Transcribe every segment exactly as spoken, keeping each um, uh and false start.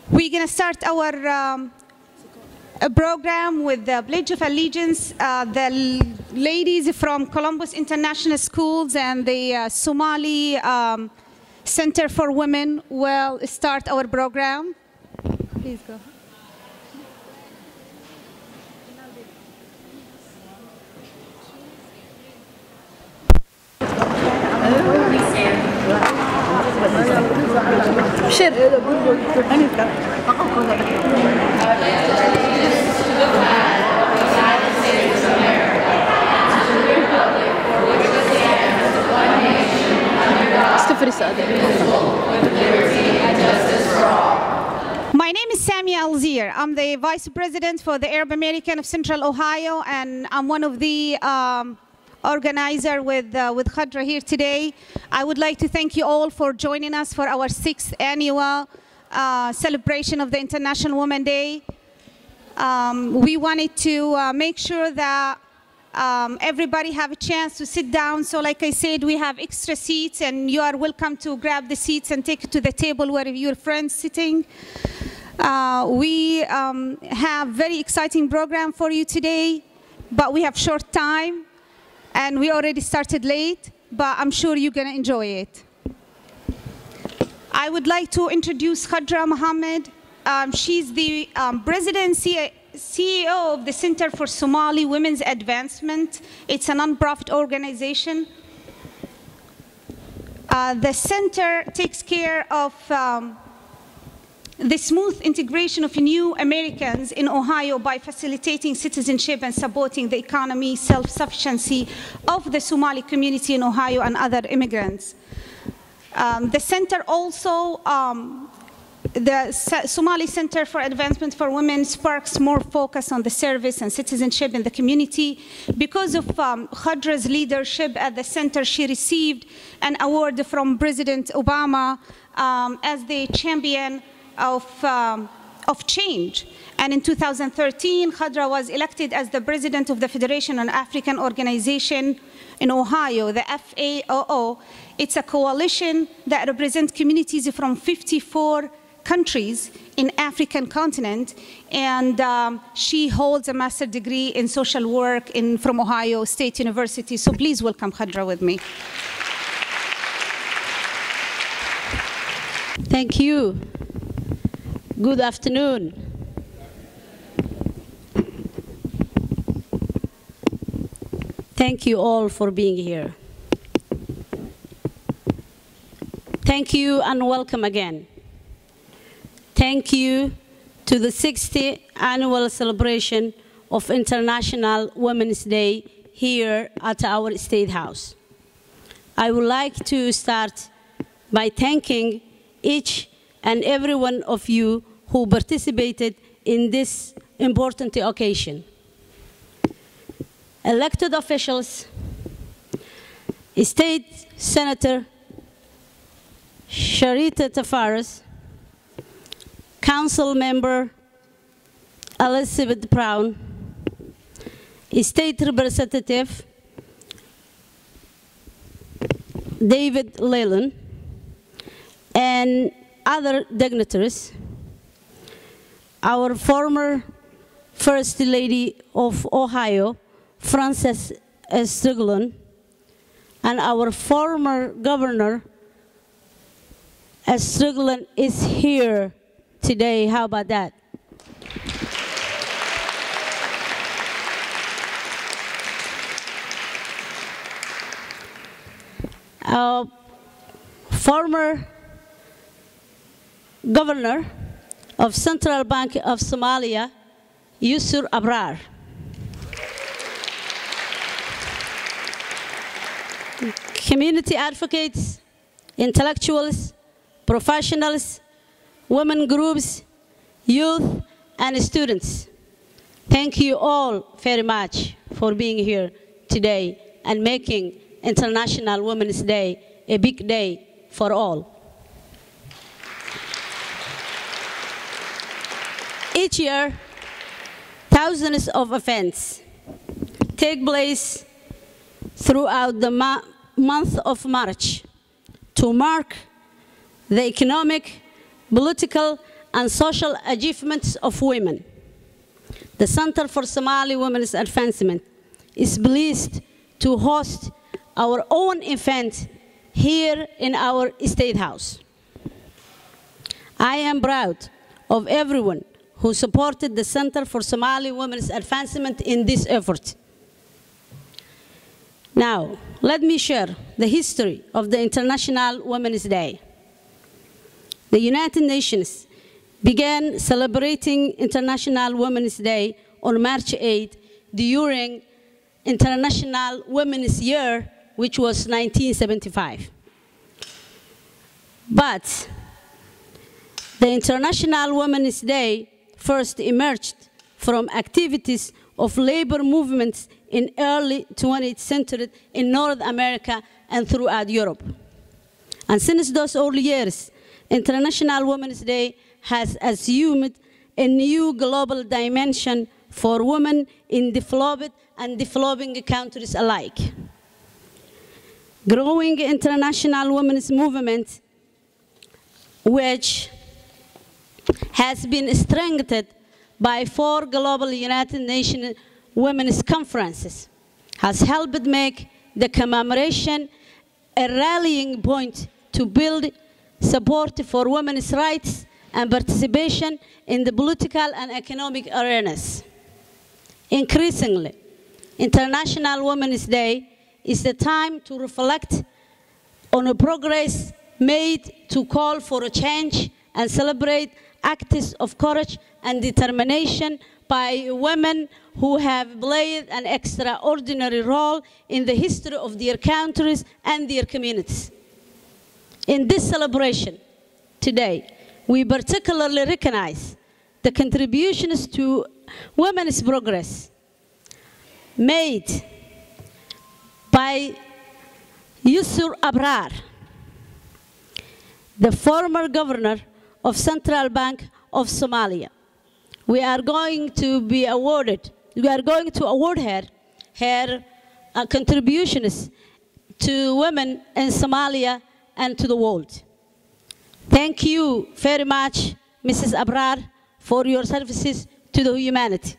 We're going to start our um, a program with the Pledge of Allegiance. Uh, the ladies from Columbus International Schools and the uh, Somali um, Center for Women will start our program. Please go. My name is Samia Alzir. I'm the Vice President for the Arab American of Central Ohio, and I'm one of the um, organizer with, uh, with Khadra here today. I would like to thank you all for joining us for our sixth annual uh, celebration of the International Women's Day. Um, we wanted to uh, make sure that um, everybody have a chance to sit down. So like I said, we have extra seats, and you are welcome to grab the seats and take it to the table where your friends sitting. Uh, we um, have very exciting program for you today, but we have short time. And we already started late, but I'm sure you're going to enjoy it. I would like to introduce Khadra Mohammed. Um, she's the um, President C E O of the Center for Somali Women's Advancement. It's a nonprofit organization. Uh, the center takes care of um, the smooth integration of new Americans in Ohio by facilitating citizenship and supporting the economy, self-sufficiency of the Somali community in Ohio and other immigrants. Um, the center also, um, the Somali Center for Advancement for Women sparks more focus on the service and citizenship in the community. Because of um, Khadra's leadership at the center, she received an award from President Obama um, as the champion Of, um, of change. And in two thousand thirteen, Khadra was elected as the president of the Federation of African Organization in Ohio, the F A O O. It's a coalition that represents communities from fifty-four countries in African continent, and um, she holds a master's degree in social work in, from Ohio State University. So please welcome Khadra with me. Thank you. Good afternoon. Thank you all for being here. Thank you and welcome again. Thank you to the sixtieth annual celebration of International Women's Day here at our State House. I would like to start by thanking each and every one of you who participated in this important occasion. Elected officials, State Senator Sharita Tafaris, Council Member Elizabeth Brown, State Representative David Leland, and other dignitaries, our former First Lady of Ohio, Frances Strickland, and our former Governor, Strickland, is here today. How about that? Our former Governor of Central Bank of Somalia, Yusur Abrar. Community advocates, intellectuals, professionals, women groups, youth, and students. Thank you all very much for being here today and making International Women's Day a big day for all. Each year, thousands of events take place throughout the ma month of March to mark the economic, political, and social achievements of women. The Center for Somali Women's Advancement is pleased to host our own event here in our State House. I am proud of everyone who supported the Center for Somali Women's Advancement in this effort. Now, let me share the history of the International Women's Day. The United Nations began celebrating International Women's Day on March eighth during International Women's Year, which was nineteen seventy-five. But the International Women's Day first emerged from activities of labor movements in early twentieth century in North America and throughout Europe. And since those early years, International Women's Day has assumed a new global dimension for women in developed and developing countries alike. Growing international women's movement, which has been strengthened by four global United Nations Women's Conferences, has helped make the commemoration a rallying point to build support for women's rights and participation in the political and economic arenas. Increasingly, International Women's Day is the time to reflect on the progress made to call for a change and celebrate acts of courage and determination by women who have played an extraordinary role in the history of their countries and their communities. In this celebration today, we particularly recognize the contributions to women's progress made by Yusuf Abrar, the former governor of Central Bank of Somalia. We are going to be awarded, we are going to award her her uh, contributions to women in Somalia and to the world. Thank you very much, Missus Abrar, for your services to the humanity.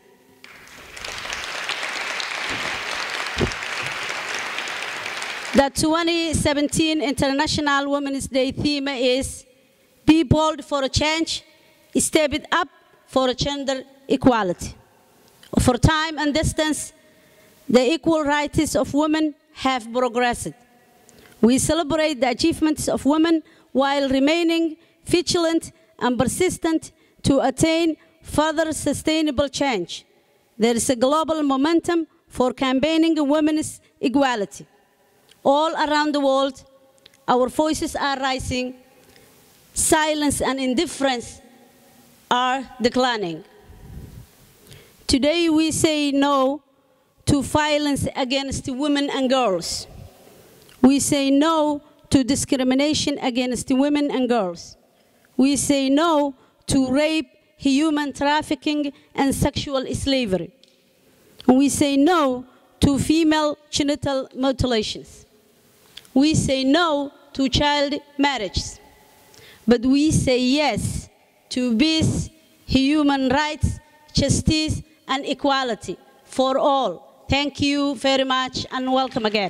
The twenty seventeen International Women's Day theme is Be Bold for a Change, Step It Up for gender equality. For time and distance, the equal rights of women have progressed. We celebrate the achievements of women while remaining vigilant and persistent to attain further sustainable change. There is a global momentum for campaigning women's equality. All around the world, our voices are rising. Silence and indifference are declining. Today we say no to violence against women and girls. We say no to discrimination against women and girls. We say no to rape, human trafficking, and sexual slavery. We say no to female genital mutilations. We say no to child marriages. But we say yes to peace, human rights, justice, and equality for all. Thank you very much and welcome again.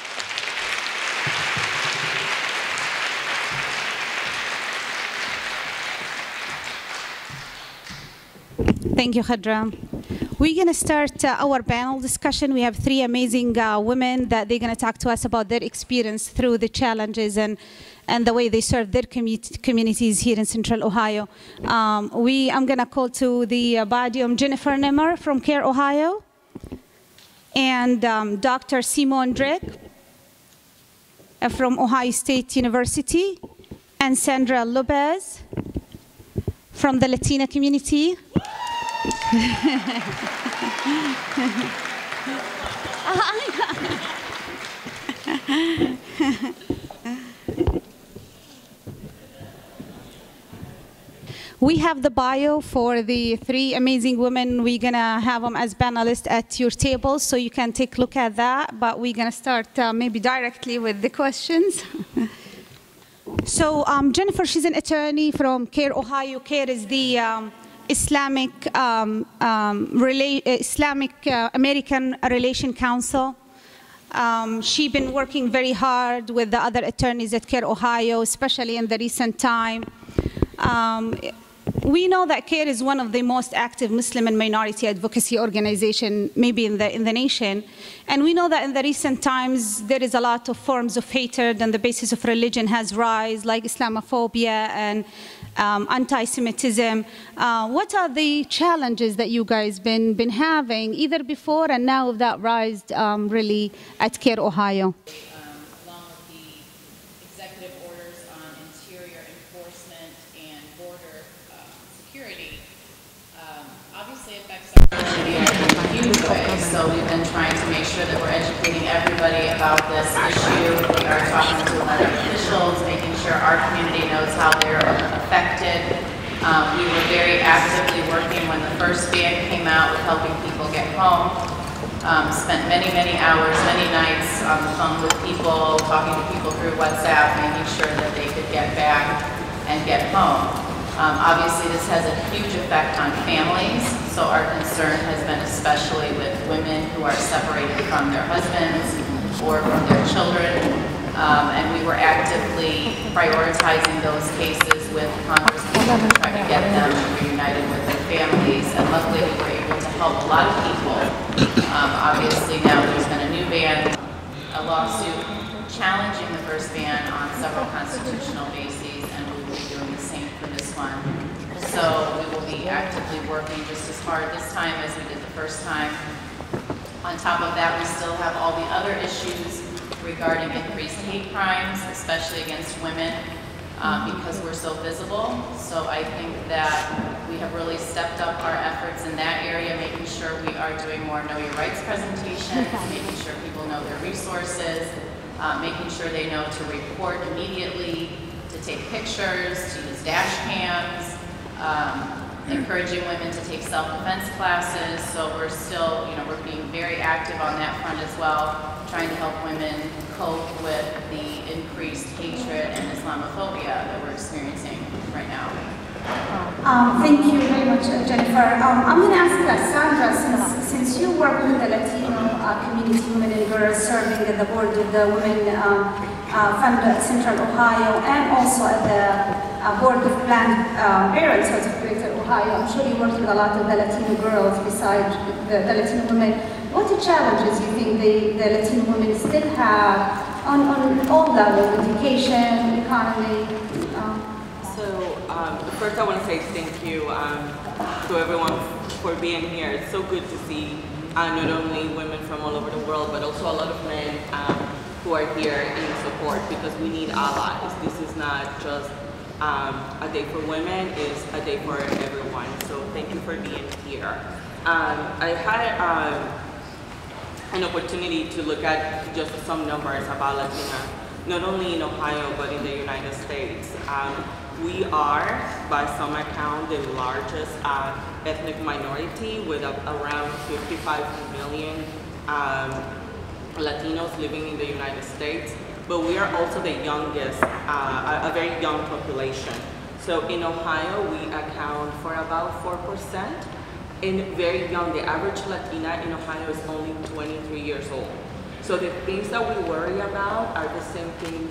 Thank you, Khadra. We're going to start uh, our panel discussion. We have three amazing uh, women that they're going to talk to us about their experience through the challenges and, and the way they serve their commu communities here in Central Ohio. Um, we, I'm going to call to the uh, podium Jennifer Nimmer from CARE Ohio, and um, Doctor Simone Drake uh, from Ohio State University, and Sandra Lopez from the Latina community. We have the bio for the three amazing women. We're going to have them as panelists at your table, so you can take a look at that. But we're going to start uh, maybe directly with the questions. So um, Jennifer, she's an attorney from CARE Ohio. CARE is the um, Islamic um, um, rela Islamic uh, American Relation Council. Um, she's been working very hard with the other attorneys at CARE Ohio, especially in the recent time. Um, we know that CARE is one of the most active Muslim and minority advocacy organization, maybe in the, in the nation. And we know that in the recent times, there is a lot of forms of hatred on the basis of religion has rise, like Islamophobia and um, anti-Semitism. Uh, what are the challenges that you guys been, been having, either before and now that rise um, really at CARE Ohio? So we've been trying to make sure that we're educating everybody about this issue. We are talking to elected officials, making sure our community knows how they're affected. Um, we were very actively working when the first ban came out with helping people get home. Um, spent many, many hours, many nights on the phone with people, talking to people through WhatsApp, making sure that they could get back and get home. Um, obviously, this has a huge effect on families, so our concern has been especially with women who are separated from their husbands or from their children, um, and we were actively prioritizing those cases with congresspeople to try to get them reunited with their families, and luckily we were able to help a lot of people. Um, obviously, now there's been a new ban, a lawsuit challenging the first ban on several constitutional bases, and we will be doing the same for this one. So we will be actively working just as hard this time as we did the first time. On top of that, we still have all the other issues regarding increased hate crimes, especially against women, um, because we're so visible. So I think that we have really stepped up our efforts in that area, making sure we are doing more Know Your Rights presentations, making sure people know their resources, uh, making sure they know to report immediately, to take pictures, to use dash cams, Um, encouraging women to take self-defense classes. So we're still, you know, we're being very active on that front as well, trying to help women cope with the increased hatred and Islamophobia that we're experiencing right now. Um, thank you very much, uh, Jennifer. Um, I'm going to ask uh, Sandra, since, since you work with the Latino uh, community, women and girls, serving at the board of the Women um, uh, Fund at Central Ohio, and also at the uh, board of Planned uh, Parenthood of Greater Ohio. I'm sure you work with a lot of the Latino girls besides the, the Latino women. What are challenges you think the, the Latino women still have on, on all levels, education, economy? Um, So um, first I want to say thank you um, to everyone for being here. It's so good to see uh, not only women from all over the world, but also a lot of men um, who are here in support, because we need allies. This is not just um, a day for women, it's a day for everyone. So thank you for being here. Um, I had um, an opportunity to look at just some numbers about Latina, not only in Ohio, but in the United States. Um, We are, by some account, the largest uh, ethnic minority with a, around fifty-five million um, Latinos living in the United States, but we are also the youngest, uh, a, a very young population. So in Ohio, we account for about four percent, and very young. The average Latina in Ohio is only twenty-three years old. So the things that we worry about are the same things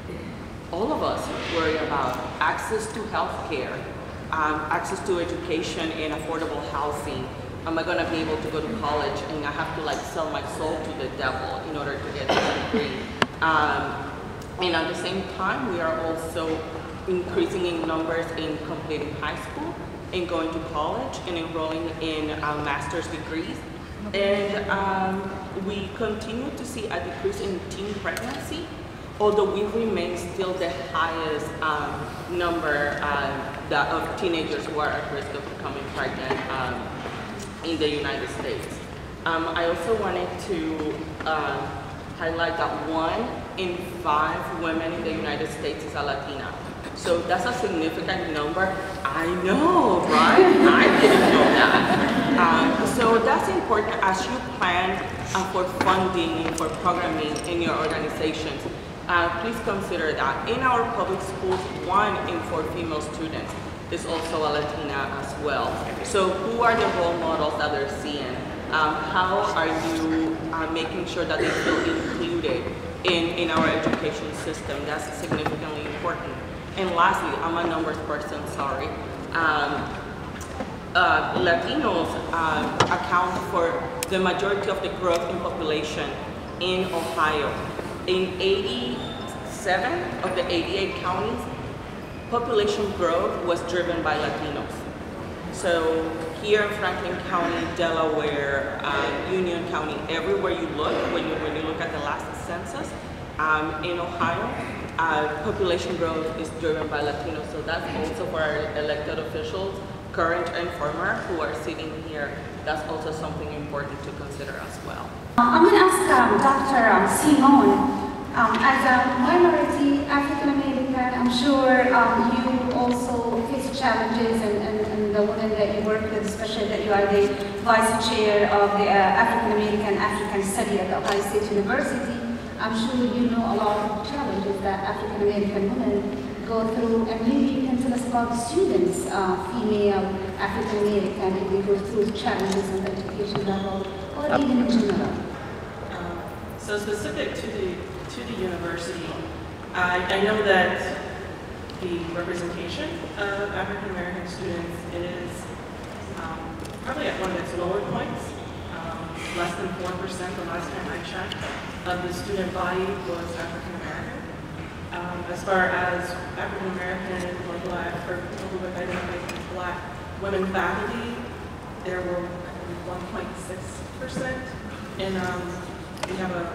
all of us worry about: access to health care, um, access to education and affordable housing. Am I gonna be able to go to college and I have to like sell my soul to the devil in order to get this degree? Um, and at the same time, we are also increasing in numbers in completing high school and going to college and enrolling in uh, master's degrees. And um, we continue to see a decrease in teen pregnancy, although we remain still the highest um, number uh, that of teenagers who are at risk of becoming pregnant um, in the United States. Um, I also wanted to uh, highlight that one in five women in the United States is a Latina. So that's a significant number. I know, right? I didn't know that. Um, so that's important as you plan uh, for funding, for programming in your organizations. uh, please consider that. In our public schools, one in four female students is also a Latina as well. So who are the role models that they're seeing? Um, how are you uh, making sure that they feel included in, in our education system? That's significantly important. And lastly, I'm a numbers person, sorry. Um, uh, Latinos uh, account for the majority of the growth in population in Ohio. In eighty-seven of the eighty-eight counties, population growth was driven by Latinos. So here in Franklin County, Delaware, uh, Union County, everywhere you look, when you, when you look at the last census, um, in Ohio, uh, population growth is driven by Latinos. So that's also for our elected officials, current and former, who are sitting here. That's also something important to consider as well. I'm going to ask um, Doctor Um, Simone. Um, as a minority African American, I'm sure um, you also face challenges, and, and, and the women that you work with, especially that you are the vice chair of the uh, African American African Study at the Ohio State University. I'm sure you know a lot of challenges that African American women go through, and maybe you can tell us about the students, uh, female African American, if they go through challenges on the education level, or even in general. Um, so specific to the to the university, I, I know that the representation of African American students is um, probably at one of its lower points. Um, less than four percent the last time I checked of the student body was African American. Um, as far as African American or Black, or people who identify as Black women faculty, there were one point six percent. And um, we have a,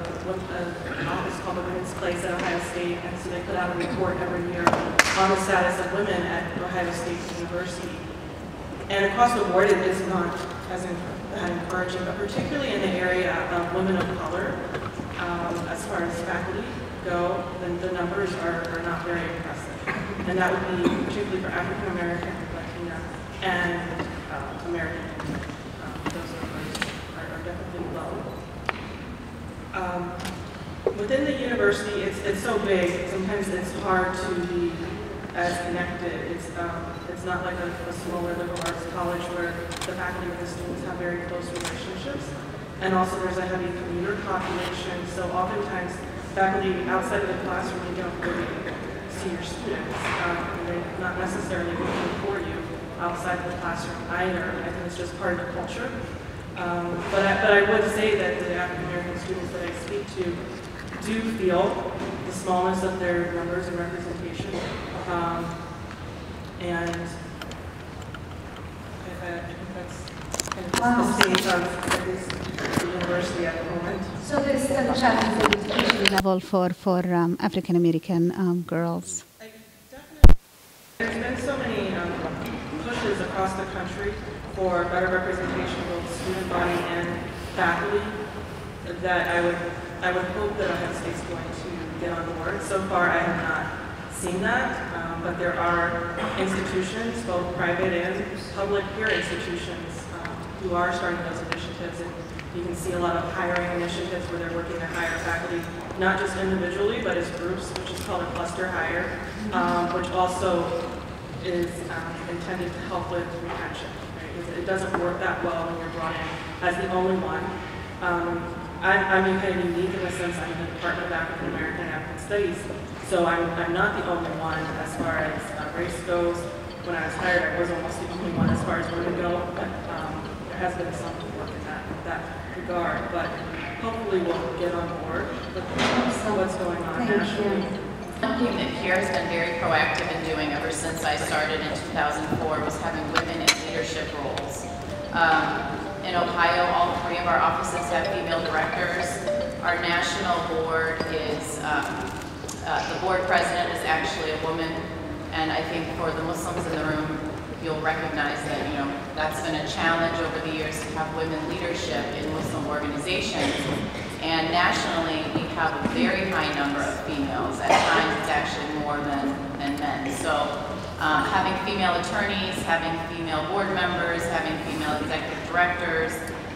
a office called the Women's Place at Ohio State, and so they put out a report every year on the status of women at Ohio State University. And across the board, it is not as that encouraging, but particularly in the area of women of color, um, as far as faculty go, then the numbers are, are not very impressive. And that would be particularly for African American, Latina, and uh, American. Um, those numbers are, are definitely low. Um, within the university, it's, it's so big, sometimes it's hard to be as connected. It's, um, it's not like a, a smaller liberal arts college where the faculty and the students have very close relationships. And also there's a heavy commuter population, so oftentimes faculty outside of the classroom, you don't really see your students. Um, and they're not necessarily looking for you outside of the classroom either. I think it's just part of the culture. Um, but, I, but I would say that the African American students that I speak to do feel the smallness of their numbers and representation. Um, and I, I think that's kind of wow. the state of this, the university at the moment. So there's still a challenge at the education level for, for um, African American um, girls? I definitely, there's been so many um, pushes across the country for better representation of both student body and faculty that I would I would hope that Ohio State's going to get on board. So far I have not seen that, um, but there are institutions, both private and public peer institutions, um, who are starting those initiatives. And you can see a lot of hiring initiatives where they're working to hire faculty, not just individually, but as groups, which is called a cluster hire, um, which also is um, intended to help with retention. It doesn't work that well when you're brought in as the only one. Um, I, I'm kind of unique in the sense I'm in the Department of African American and African Studies, so I'm, I'm not the only one as far as uh, race goes. When I was hired, I was almost the only one as far as women go, but um, there has been some work in that, that regard. But hopefully we'll get on board with what's going on nationally. Something that P R has been very proactive in doing ever since I started in two thousand four was having women in leadership roles. Um, in Ohio, all three of our offices have female directors. Our national board is, um, uh, the board president is actually a woman, and I think for the Muslims in the room, you'll recognize that, you know, that's been a challenge over the years to have women leadership in Muslim organizations. And nationally, we have a very high number of females. At times, it's actually more than, than men. So um, having female attorneys, having female board members, having female executive directors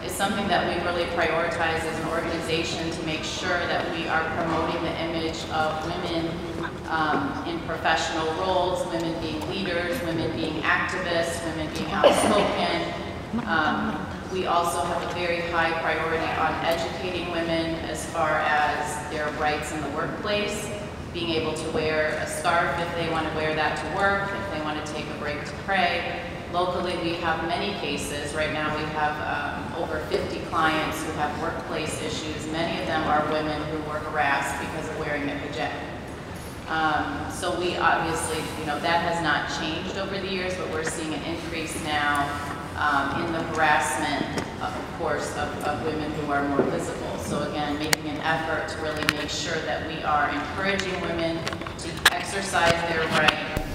is something that we really prioritize as an organization to make sure that we are promoting the image of women um, in professional roles, women being leaders, women being activists, women being outspoken. Um, we also have a very high priority on educating women as far as their rights in the workplace, being able to wear a scarf if they want to wear that to work, if they want to take a break to pray. Locally, we have many cases. Right now, we have um, over fifty clients who have workplace issues. Many of them are women who were harassed because of wearing their hijab. Um, so we obviously, you know, that has not changed over the years, but we're seeing an increase now um, in the harassment, of course, of, of women who are more visible. So again, making an effort to really make sure that we are encouraging women to exercise their right.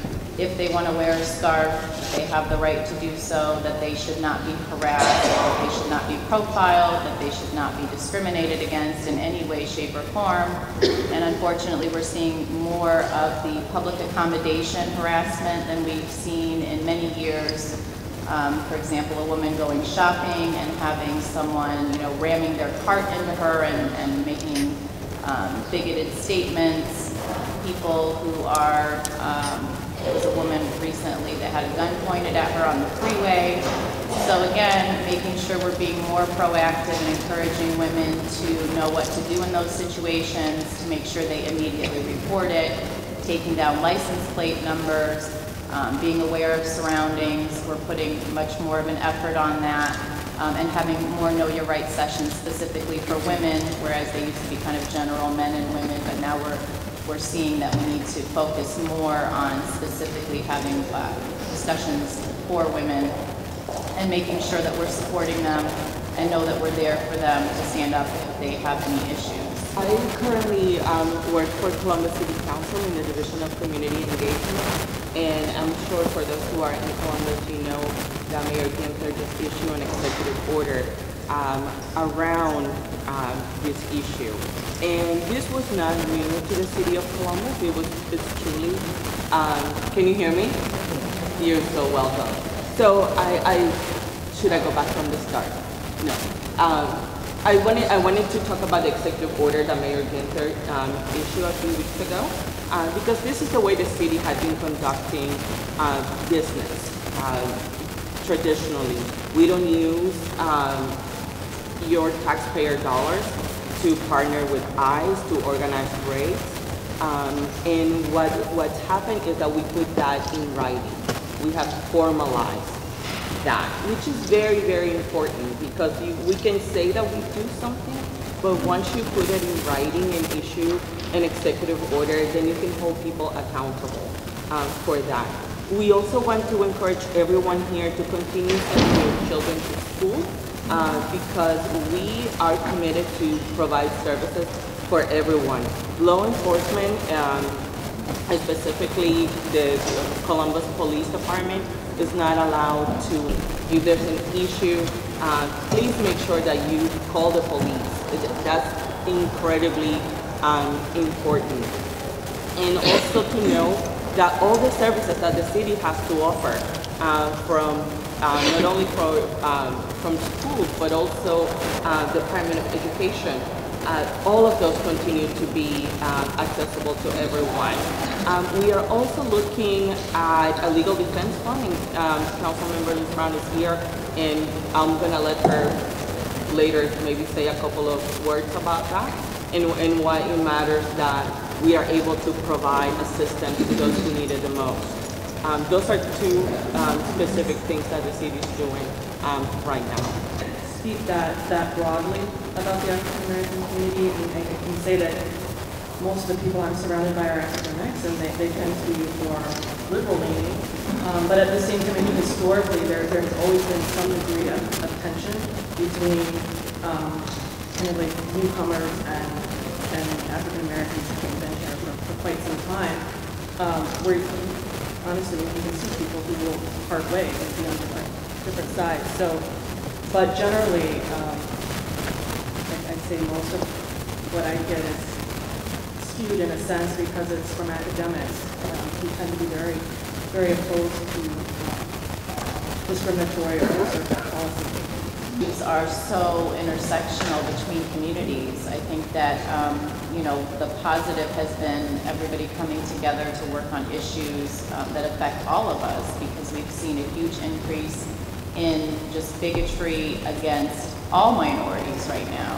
If they want to wear a scarf, they have the right to do so, that they should not be harassed, that they should not be profiled, that they should not be discriminated against in any way, shape, or form. And unfortunately, we're seeing more of the public accommodation harassment than we've seen in many years. Um, for example, a woman going shopping and having someone, you know, ramming their cart into her and, and making um, bigoted statements. People who are um, There was a woman recently that had a gun pointed at her on the freeway. So again, making sure we're being more proactive and encouraging women to know what to do in those situations, to make sure they immediately report it, taking down license plate numbers, um, being aware of surroundings. We're putting much more of an effort on that, um, and having more Know Your Rights sessions specifically for women, whereas they used to be kind of general men and women, but now we're we're seeing that we need to focus more on specifically having uh, discussions for women and making sure that we're supporting them and know that we're there for them to stand up if they have any issues. I currently um, work for Columbus City Council in the Division of Community Engagement, and I'm sure for those who are in Columbus, you know that Mayor Ginther just issued an executive order um, around um, this issue. And this was not new to the city of Columbus. It was extremely, um, can you hear me? You're so welcome. So I, I, should I go back from the start? No. Um, I wanted, I wanted to talk about the executive order that Mayor Ginther um, issued a few weeks ago, uh, because this is the way the city had been conducting uh, business uh, traditionally. We don't use um, your taxpayer dollars to partner with ICE to organize raids. Um, and what, what's happened is that we put that in writing. We have formalized that, which is very, very important, because you, we can say that we do something, but once you put it in writing and issue an executive order, then you can hold people accountable um, for that. We also want to encourage everyone here to continue sending your children to school, Uh, because we are committed to provide services for everyone. Law enforcement, um, specifically the Columbus Police Department, is not allowed to, if there's an issue, uh, please make sure that you call the police. That's incredibly um, important. And also to know that all the services that the city has to offer, uh, from Uh, not only for, um, from schools, but also uh, the Department of Education. Uh, all of those continue to be uh, accessible to everyone. Um, we are also looking at a legal defense funding. Um, Councilmember Liz Brown is here, and I'm going to let her later maybe say a couple of words about that, and, and why it matters that we are able to provide assistance to those who need it the most. Um, those are two um, specific things that the city is doing um, right now. Speak that, that broadly about the African American community, and I can say that most of the people I'm surrounded by are African Americans, and they, they tend to be more liberal leaning. Um, but at the same time, historically, there, there's always been some degree of, of tension between um, kind of like newcomers and, and African Americans who have been here for, for quite some time. Um, where honestly, you can see people who will part ways and be on different, different sides. So, but generally, um, I, I'd say most of what I get is skewed in a sense because it's from academics um, who tend to be very, very opposed to uh, discriminatory or conservative policy. issues are so intersectional between communities. I think that, um, you know, the positive has been everybody coming together to work on issues um, that affect all of us, because we've seen a huge increase in just bigotry against all minorities right now.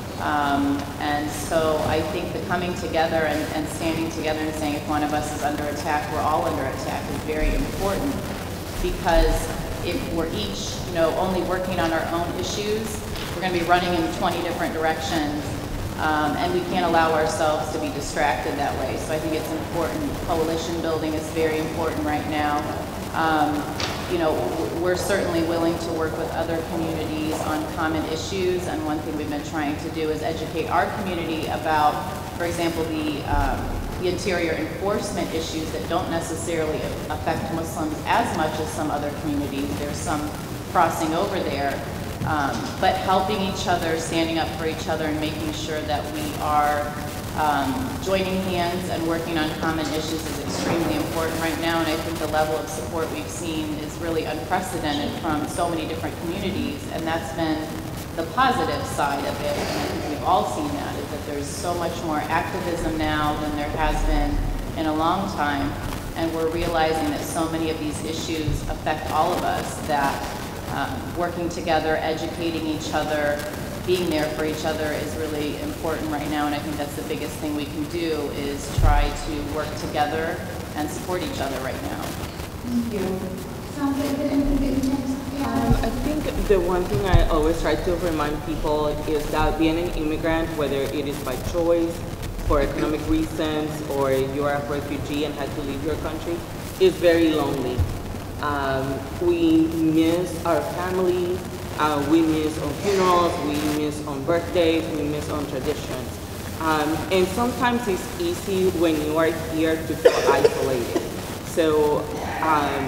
Um, and so I think the coming together and, and standing together and saying if one of us is under attack, we're all under attack is very important, because if we're each, you know, only working on our own issues, we're going to be running in twenty different directions, um, and we can't allow ourselves to be distracted that way. So I think it's important. Coalition building is very important right now. Um, you know, we're certainly willing to work with other communities on common issues, and one thing we've been trying to do is educate our community about, for example, the, um, the interior enforcement issues that don't necessarily affect Muslims as much as some other communities. There's some crossing over there, um, but helping each other, standing up for each other, and making sure that we are Um, joining hands and working on common issues is extremely important right now, and I think the level of support we've seen is really unprecedented from so many different communities, and that's been the positive side of it, and I think we've all seen that, is that there's so much more activism now than there has been in a long time, and we're realizing that so many of these issues affect all of us, that um, working together, educating each other, being there for each other is really important right now, and I think that's the biggest thing we can do, is try to work together and support each other right now. Thank you. Sounds like that anything that you want to say? Um, I think the one thing I always try to remind people is that being an immigrant, whether it is by choice, for economic reasons, or you are a refugee and had to leave your country, is very lonely. Um, we miss our families. Uh, we miss on funerals, we miss on birthdays, we miss on traditions. Um, and sometimes it's easy when you are here to feel isolated. So um,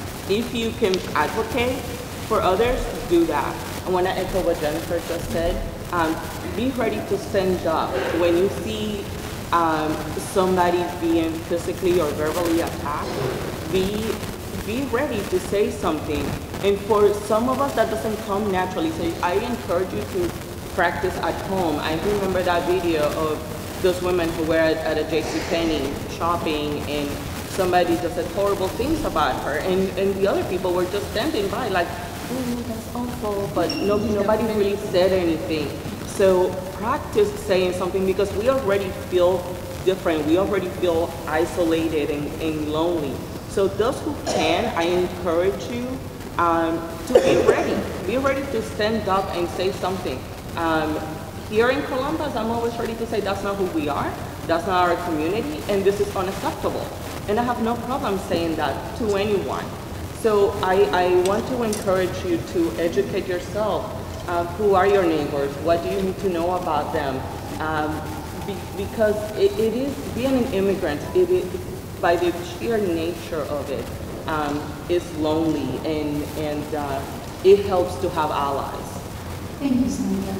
if you can advocate for others, do that. I want to echo what Jennifer just said. Um, be ready to stand up. When you see um, somebody being physically or verbally attacked, be be ready to say something. And for some of us, that doesn't come naturally. So I encourage you to practice at home. I remember that video of those women who were at, at a JCPenney shopping, and somebody just said horrible things about her. And, and the other people were just standing by like, oh, that's awful. But no, nobody really said anything. So practice saying something, because we already feel different. We already feel isolated and, and lonely. So those who can, I encourage you um, to be ready. Be ready to stand up and say something. Um, here in Columbus, I'm always ready to say that's not who we are, that's not our community, and this is unacceptable. And I have no problem saying that to anyone. So I, I want to encourage you to educate yourself. Uh, who are your neighbors? What do you need to know about them? Um, be, because it, it is, being an immigrant, it is, by the sheer nature of it, um, is lonely, and, and uh, it helps to have allies. Thank you, Sandra.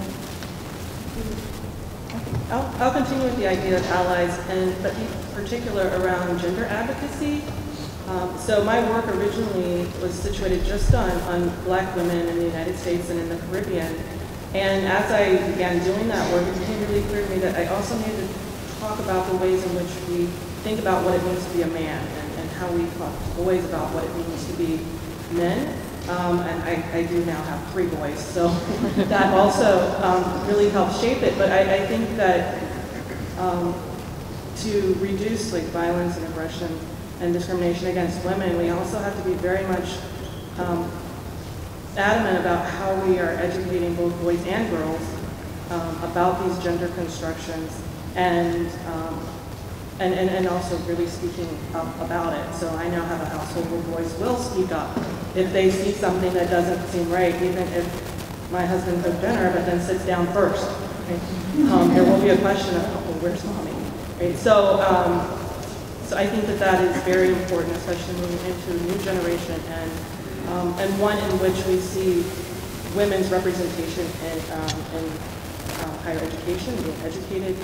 I'll, I'll continue with the idea of allies, and but in particular around gender advocacy. Um, so my work originally was situated just on, on Black women in the United States and in the Caribbean. And as I began doing that work, it became really clear to me that I also needed to talk about the ways in which we think about what it means to be a man, and, and how we talk to boys about what it means to be men. Um, and I, I do now have three boys, so that also um, really helps shape it. But I, I think that um, to reduce like violence and aggression and discrimination against women, we also have to be very much um, adamant about how we are educating both boys and girls um, about these gender constructions, and um, And, and, and also really speaking up about it. So I now have a household where boys will speak up if they see something that doesn't seem right, even if my husband cooked dinner but then sits down first. Right? Um, there will be a question of, oh, where's mommy? Right? So, um, so I think that that is very important, especially moving into a new generation, and, um, and one in which we see women's representation in, um, in uh, higher education, being educated,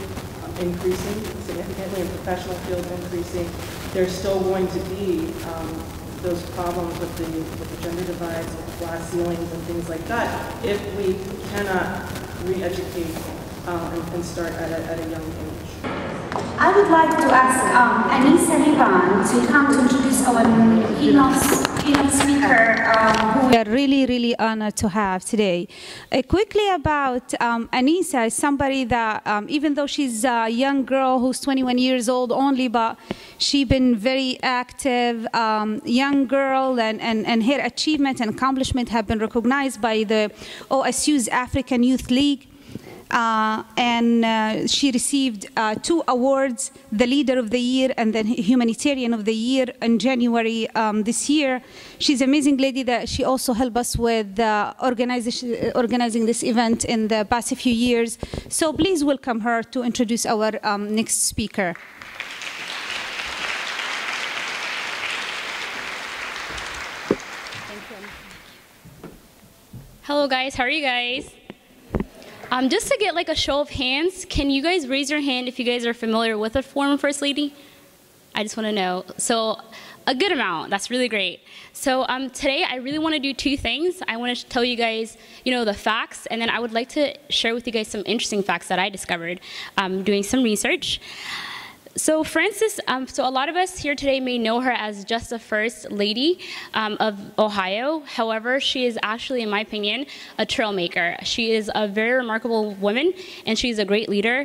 increasing significantly, in professional fields increasing. There's still going to be um, those problems with the, with the gender divides, with glass ceilings and things like that, if we cannot re-educate um, and, and start at a, at a young age. I would like to ask um, Anissa Liban to come to introduce our keynote, keynote speaker, um, who we are really, really honored to have today. Uh, quickly about um, Anissa is somebody that, um, even though she's a young girl who's twenty-one years old only, but she's been very active, um, young girl, and, and, and her achievement and accomplishment have been recognized by the O S U's African Youth League. Uh, and uh, she received uh, two awards, the Leader of the Year and the Humanitarian of the Year in January um, this year. She's an amazing lady that she also helped us with uh, organization, organizing this event in the past few years. So please welcome her to introduce our um, next speaker. Hello guys, how are you guys? Um, just to get like a show of hands, can you guys raise your hand if you guys are familiar with a former First Lady? I just want to know. So a good amount, that's really great. So um, today I really want to do two things. I want to tell you guys, you know, the facts, and then I would like to share with you guys some interesting facts that I discovered um, doing some research. So Frances, um, so a lot of us here today may know her as just the First Lady um, of Ohio. However, she is actually, in my opinion, a trailmaker. She is a very remarkable woman, and she's a great leader.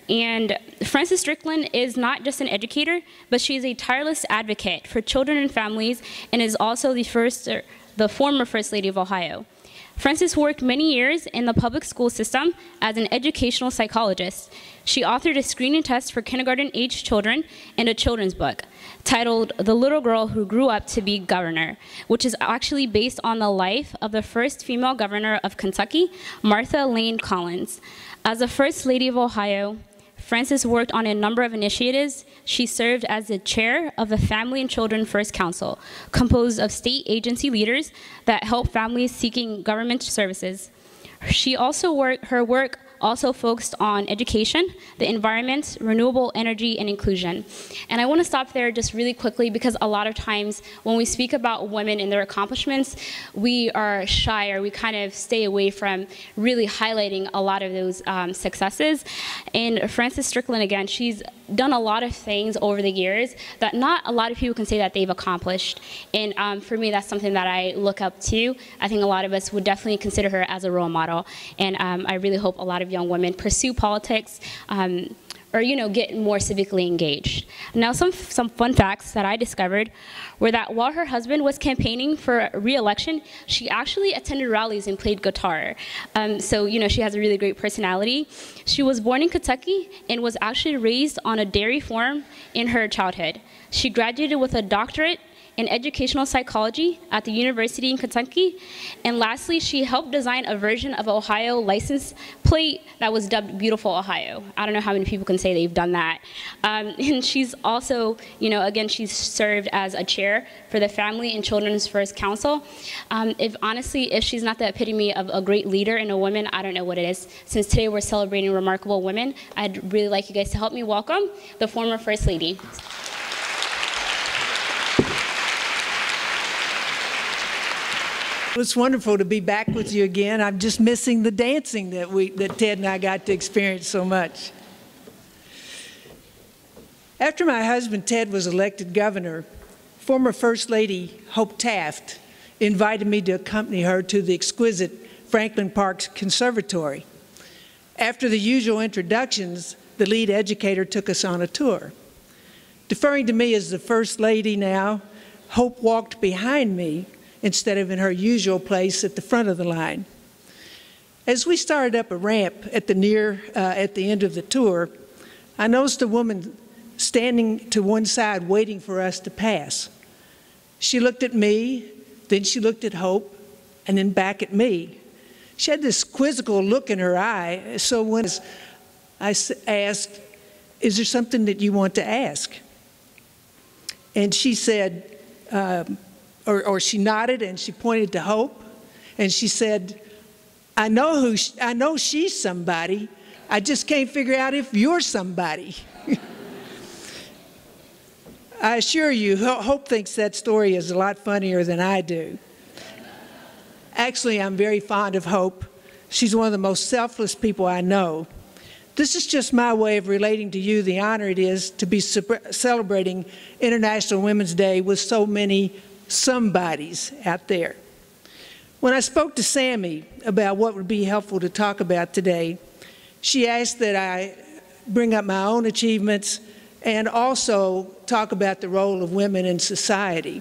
And Frances Strickland is not just an educator, but she is a tireless advocate for children and families, and is also the first, er, the former First Lady of Ohio. Frances worked many years in the public school system as an educational psychologist. She authored a screening test for kindergarten-age children and a children's book titled The Little Girl Who Grew Up to Be Governor, which is actually based on the life of the first female governor of Kentucky, Martha Lane Collins. As the First Lady of Ohio, Frances worked on a number of initiatives. She served as the chair of the Family and Children First Council, composed of state agency leaders that help families seeking government services. She also worked, her work also focused on education, the environment, renewable energy, and inclusion. And I want to stop there just really quickly, because a lot of times when we speak about women and their accomplishments, we are shy, or we kind of stay away from really highlighting a lot of those um, successes. And Frances Strickland, again, she's done a lot of things over the years that not a lot of people can say that they've accomplished. And um, for me, that's something that I look up to. I think a lot of us would definitely consider her as a role model. And um, I really hope a lot of young women pursue politics, um, or, you know, get more civically engaged. Now, some, some fun facts that I discovered were that while her husband was campaigning for re-election, she actually attended rallies and played guitar. Um, so, you know, she has a really great personality. She was born in Kentucky and was actually raised on a dairy farm in her childhood. She graduated with a doctorate in educational psychology at the University in Kentucky. And lastly, she helped design a version of Ohio license plate that was dubbed Beautiful Ohio. I don't know how many people can say they've done that. Um, and she's also, you know, again, she's served as a chair for the Family and Children's First Council. Um, if honestly, if she's not the epitome of a great leader and a woman, I don't know what it is. Since today we're celebrating remarkable women, I'd really like you guys to help me welcome the former First Lady. It's wonderful to be back with you again. I'm just missing the dancing that we, that Ted and I got to experience so much. After my husband Ted was elected governor, former First Lady Hope Taft invited me to accompany her to the exquisite Franklin Park Conservatory. After the usual introductions, the lead educator took us on a tour. Deferring to me as the First Lady now, Hope walked behind me instead of in her usual place at the front of the line. As we started up a ramp at the near, uh, at the end of the tour, I noticed a woman standing to one side waiting for us to pass. She looked at me, then she looked at Hope, and then back at me. She had this quizzical look in her eye, so when I asked, "Is there something that you want to ask?" And she said, um, Or, or she nodded and she pointed to Hope, and she said, I know who she, I know she's somebody. I just can't figure out if you're somebody. I assure you, Hope thinks that story is a lot funnier than I do. Actually, I'm very fond of Hope. She's one of the most selfless people I know. This is just my way of relating to you the honor it is to be celebrating International Women's Day with so many somebodies out there. When I spoke to Sammy about what would be helpful to talk about today, she asked that I bring up my own achievements and also talk about the role of women in society.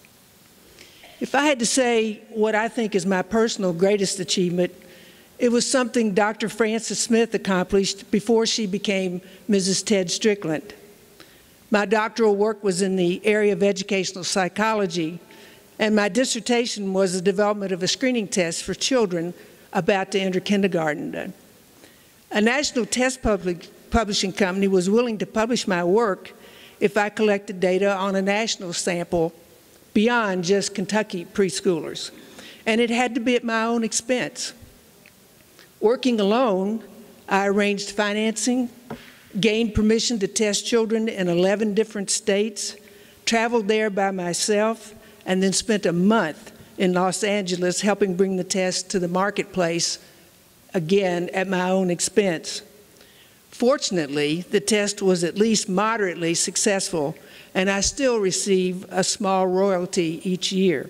If I had to say what I think is my personal greatest achievement, it was something Doctor Frances Smith accomplished before she became Missus Ted Strickland. My doctoral work was in the area of educational psychology, and my dissertation was the development of a screening test for children about to enter kindergarten. A national test public, publishing company was willing to publish my work if I collected data on a national sample beyond just Kentucky preschoolers, and it had to be at my own expense. Working alone, I arranged financing, gained permission to test children in eleven different states, traveled there by myself, and then spent a month in Los Angeles helping bring the test to the marketplace, again at my own expense. Fortunately, the test was at least moderately successful, and I still receive a small royalty each year.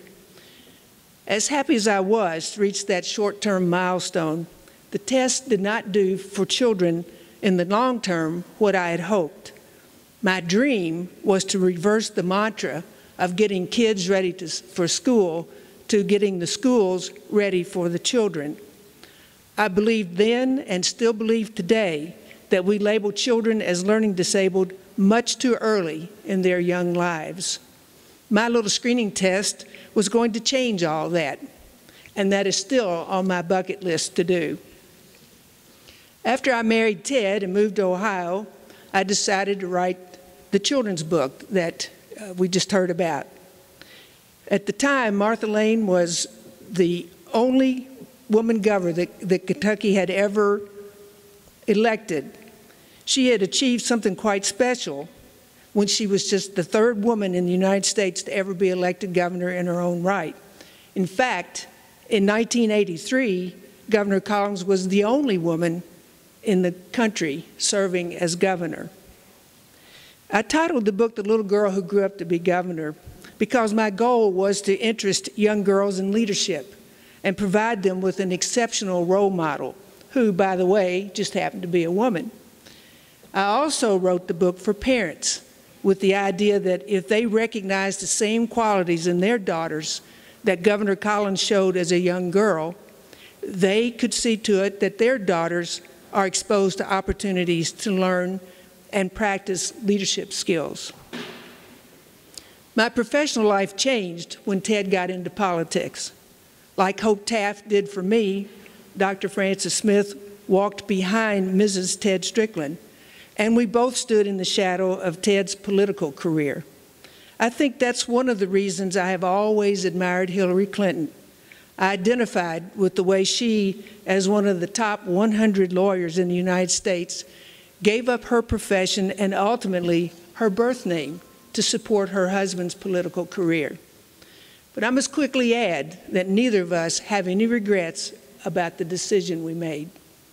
As happy as I was to reach that short-term milestone, the test did not do for children in the long term what I had hoped. My dream was to reverse the mantra of getting kids ready to, for school to getting the schools ready for the children. I believed then and still believe today that we label children as learning disabled much too early in their young lives. My little screening test was going to change all that, and that is still on my bucket list to do. After I married Ted and moved to Ohio, I decided to write the children's book that uh, we just heard about. At the time, Martha Lane was the only woman governor that, that Kentucky had ever elected. She had achieved something quite special when she was just the third woman in the United States to ever be elected governor in her own right. In fact, in nineteen eighty-three, Governor Collins was the only woman in the country serving as governor. I titled the book The Little Girl Who Grew Up to Be Governor because my goal was to interest young girls in leadership and provide them with an exceptional role model, who, by the way, just happened to be a woman. I also wrote the book for parents with the idea that if they recognized the same qualities in their daughters that Governor Collins showed as a young girl, they could see to it that their daughters are exposed to opportunities to learn and practice leadership skills. My professional life changed when Ted got into politics. Like Hope Taft did for me, Doctor Frances Smith walked behind Missus Ted Strickland, and we both stood in the shadow of Ted's political career. I think that's one of the reasons I have always admired Hillary Clinton. I identified with the way she, as one of the top one hundred lawyers in the United States, gave up her profession and ultimately her birth name to support her husband's political career. But I must quickly add that neither of us have any regrets about the decision we made.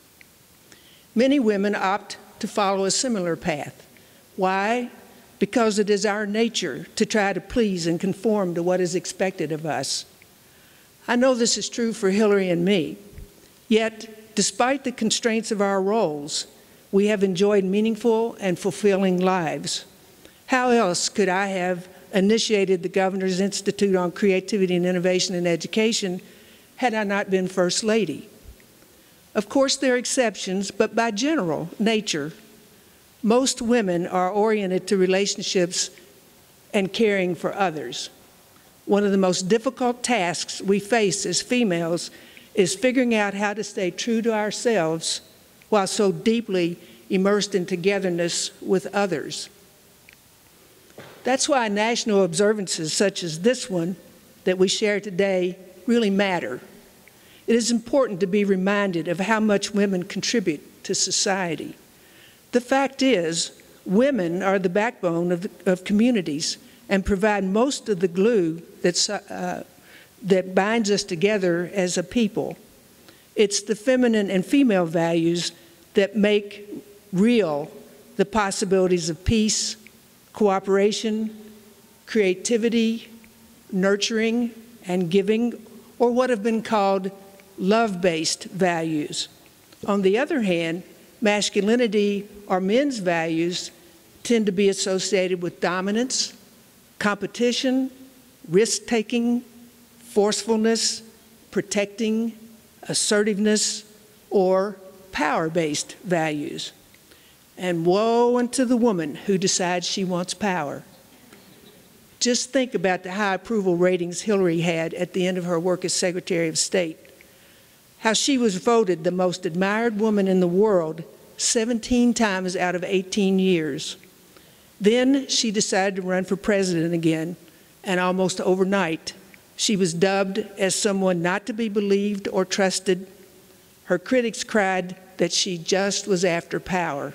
Many women opt to follow a similar path. Why? Because it is our nature to try to please and conform to what is expected of us. I know this is true for Hillary and me, yet despite the constraints of our roles, we have enjoyed meaningful and fulfilling lives. How else could I have initiated the Governor's Institute on Creativity and Innovation in Education had I not been First Lady? Of course, there are exceptions, but by general nature, most women are oriented to relationships and caring for others. One of the most difficult tasks we face as females is figuring out how to stay true to ourselves while so deeply immersed in togetherness with others. That's why national observances such as this one that we share today really matter. It is important to be reminded of how much women contribute to society. The fact is, Women are the backbone of, the, of communities and provide most of the glue that's, uh, that binds us together as a people. It's the feminine and female values that make real the possibilities of peace, cooperation, creativity, nurturing, and giving, or what have been called love-based values. On the other hand, masculinity or men's values tend to be associated with dominance, competition, risk-taking, forcefulness, protecting, assertiveness, or power-based values. And woe unto the woman who decides she wants power. Just think about the high approval ratings Hillary had at the end of her work as Secretary of State. How she was voted the most admired woman in the world seventeen times out of eighteen years. Then she decided to run for president again, and almost overnight, she was dubbed as someone not to be believed or trusted. Her critics cried that she just was after power.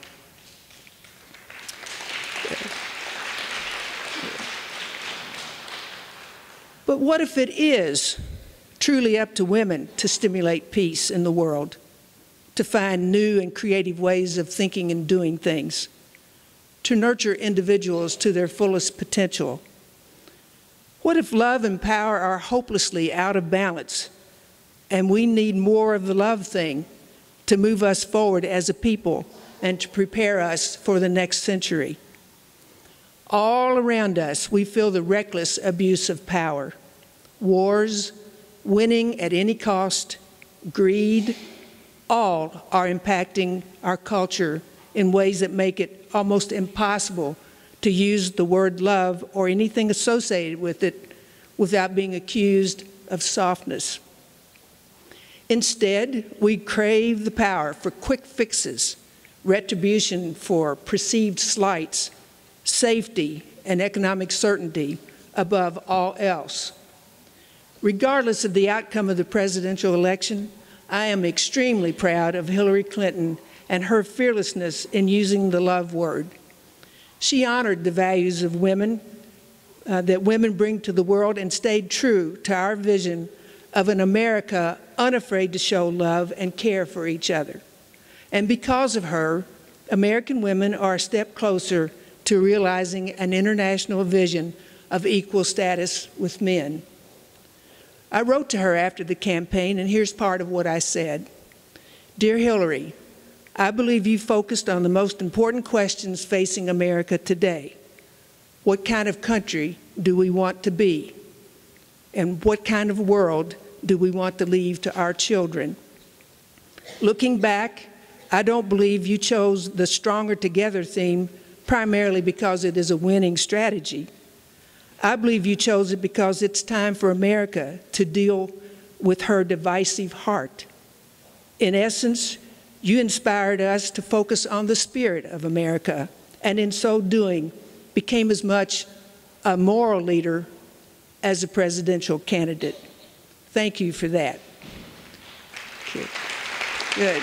But what if it is truly up to women to stimulate peace in the world, to find new and creative ways of thinking and doing things, to nurture individuals to their fullest potential? What if love and power are hopelessly out of balance and we need more of the love thing to move us forward as a people and to prepare us for the next century? All around us, we feel the reckless abuse of power. Wars, winning at any cost, greed, all are impacting our culture in ways that make it almost impossible to use the word love or anything associated with it without being accused of softness. Instead, we crave the power for quick fixes, retribution for perceived slights, safety and economic certainty above all else. Regardless of the outcome of the presidential election, I am extremely proud of Hillary Clinton and her fearlessness in using the love word. She honored the values of women, uh, that women bring to the world, and stayed true to our vision of an America unafraid to show love and care for each other. And because of her, American women are a step closer to realizing an international vision of equal status with men. I wrote to her after the campaign, and here's part of what I said. Dear Hillary, I believe you focused on the most important questions facing America today. What kind of country do we want to be? And what kind of world do we want to leave to our children? Looking back, I don't believe you chose the Stronger Together theme primarily because it is a winning strategy. I believe you chose it because it's time for America to deal with her divisive heart. In essence, you inspired us to focus on the spirit of America, and in so doing, became as much a moral leader as a presidential candidate. Thank you for that. Good. Good.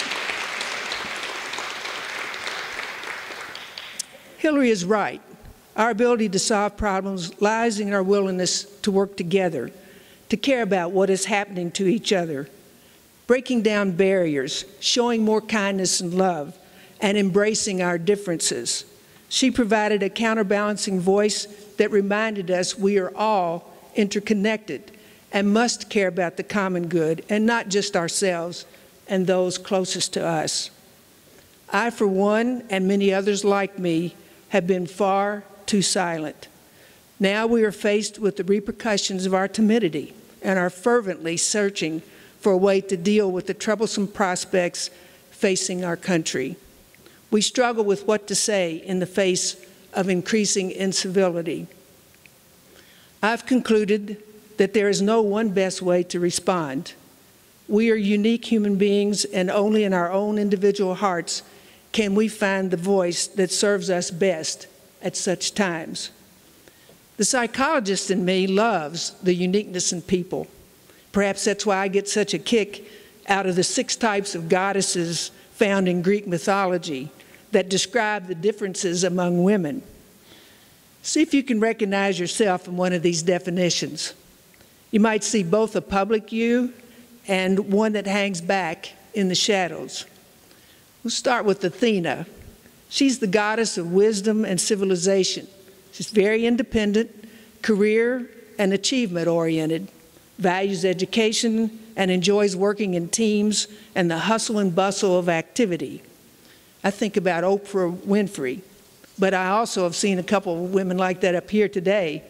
Hillary is right. Our ability to solve problems lies in our willingness to work together, to care about what is happening to each other, breaking down barriers, showing more kindness and love, and embracing our differences. She provided a counterbalancing voice that reminded us we are all interconnected and must care about the common good and not just ourselves and those closest to us. I, for one, and many others like me, have been far too silent. Now we are faced with the repercussions of our timidity and are fervently searching for a way to deal with the troublesome prospects facing our country. We struggle with what to say in the face of increasing incivility. I've concluded that there is no one best way to respond. We are unique human beings, and only in our own individual hearts can we find the voice that serves us best at such times. The psychologist in me loves the uniqueness in people. Perhaps that's why I get such a kick out of the six types of goddesses found in Greek mythology, that describe the differences among women. See if you can recognize yourself in one of these definitions. You might see both a public you and one that hangs back in the shadows. We'll start with Athena. She's the goddess of wisdom and civilization. She's very independent, career and achievement oriented, values education, and enjoys working in teams and the hustle and bustle of activity. I think about Oprah Winfrey, but I also have seen a couple of women like that up here today.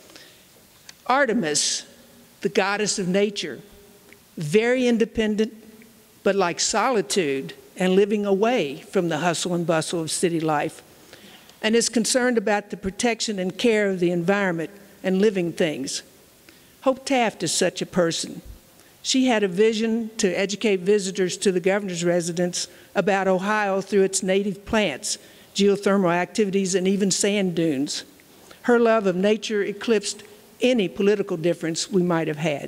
Artemis, the goddess of nature, very independent, but like solitude and living away from the hustle and bustle of city life, and is concerned about the protection and care of the environment and living things. Hope Taft is such a person. She had a vision to educate visitors to the governor's residence about Ohio through its native plants, geothermal activities, and even sand dunes. Her love of nature eclipsed any political difference we might have had.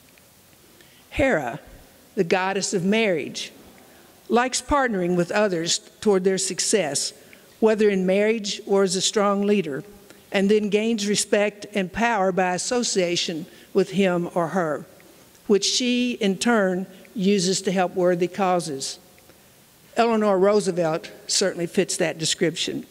Hera, the goddess of marriage, likes partnering with others toward their success, whether in marriage or as a strong leader, and then gains respect and power by association with him or her, which she, in turn, uses to help worthy causes. Eleanor Roosevelt certainly fits that description.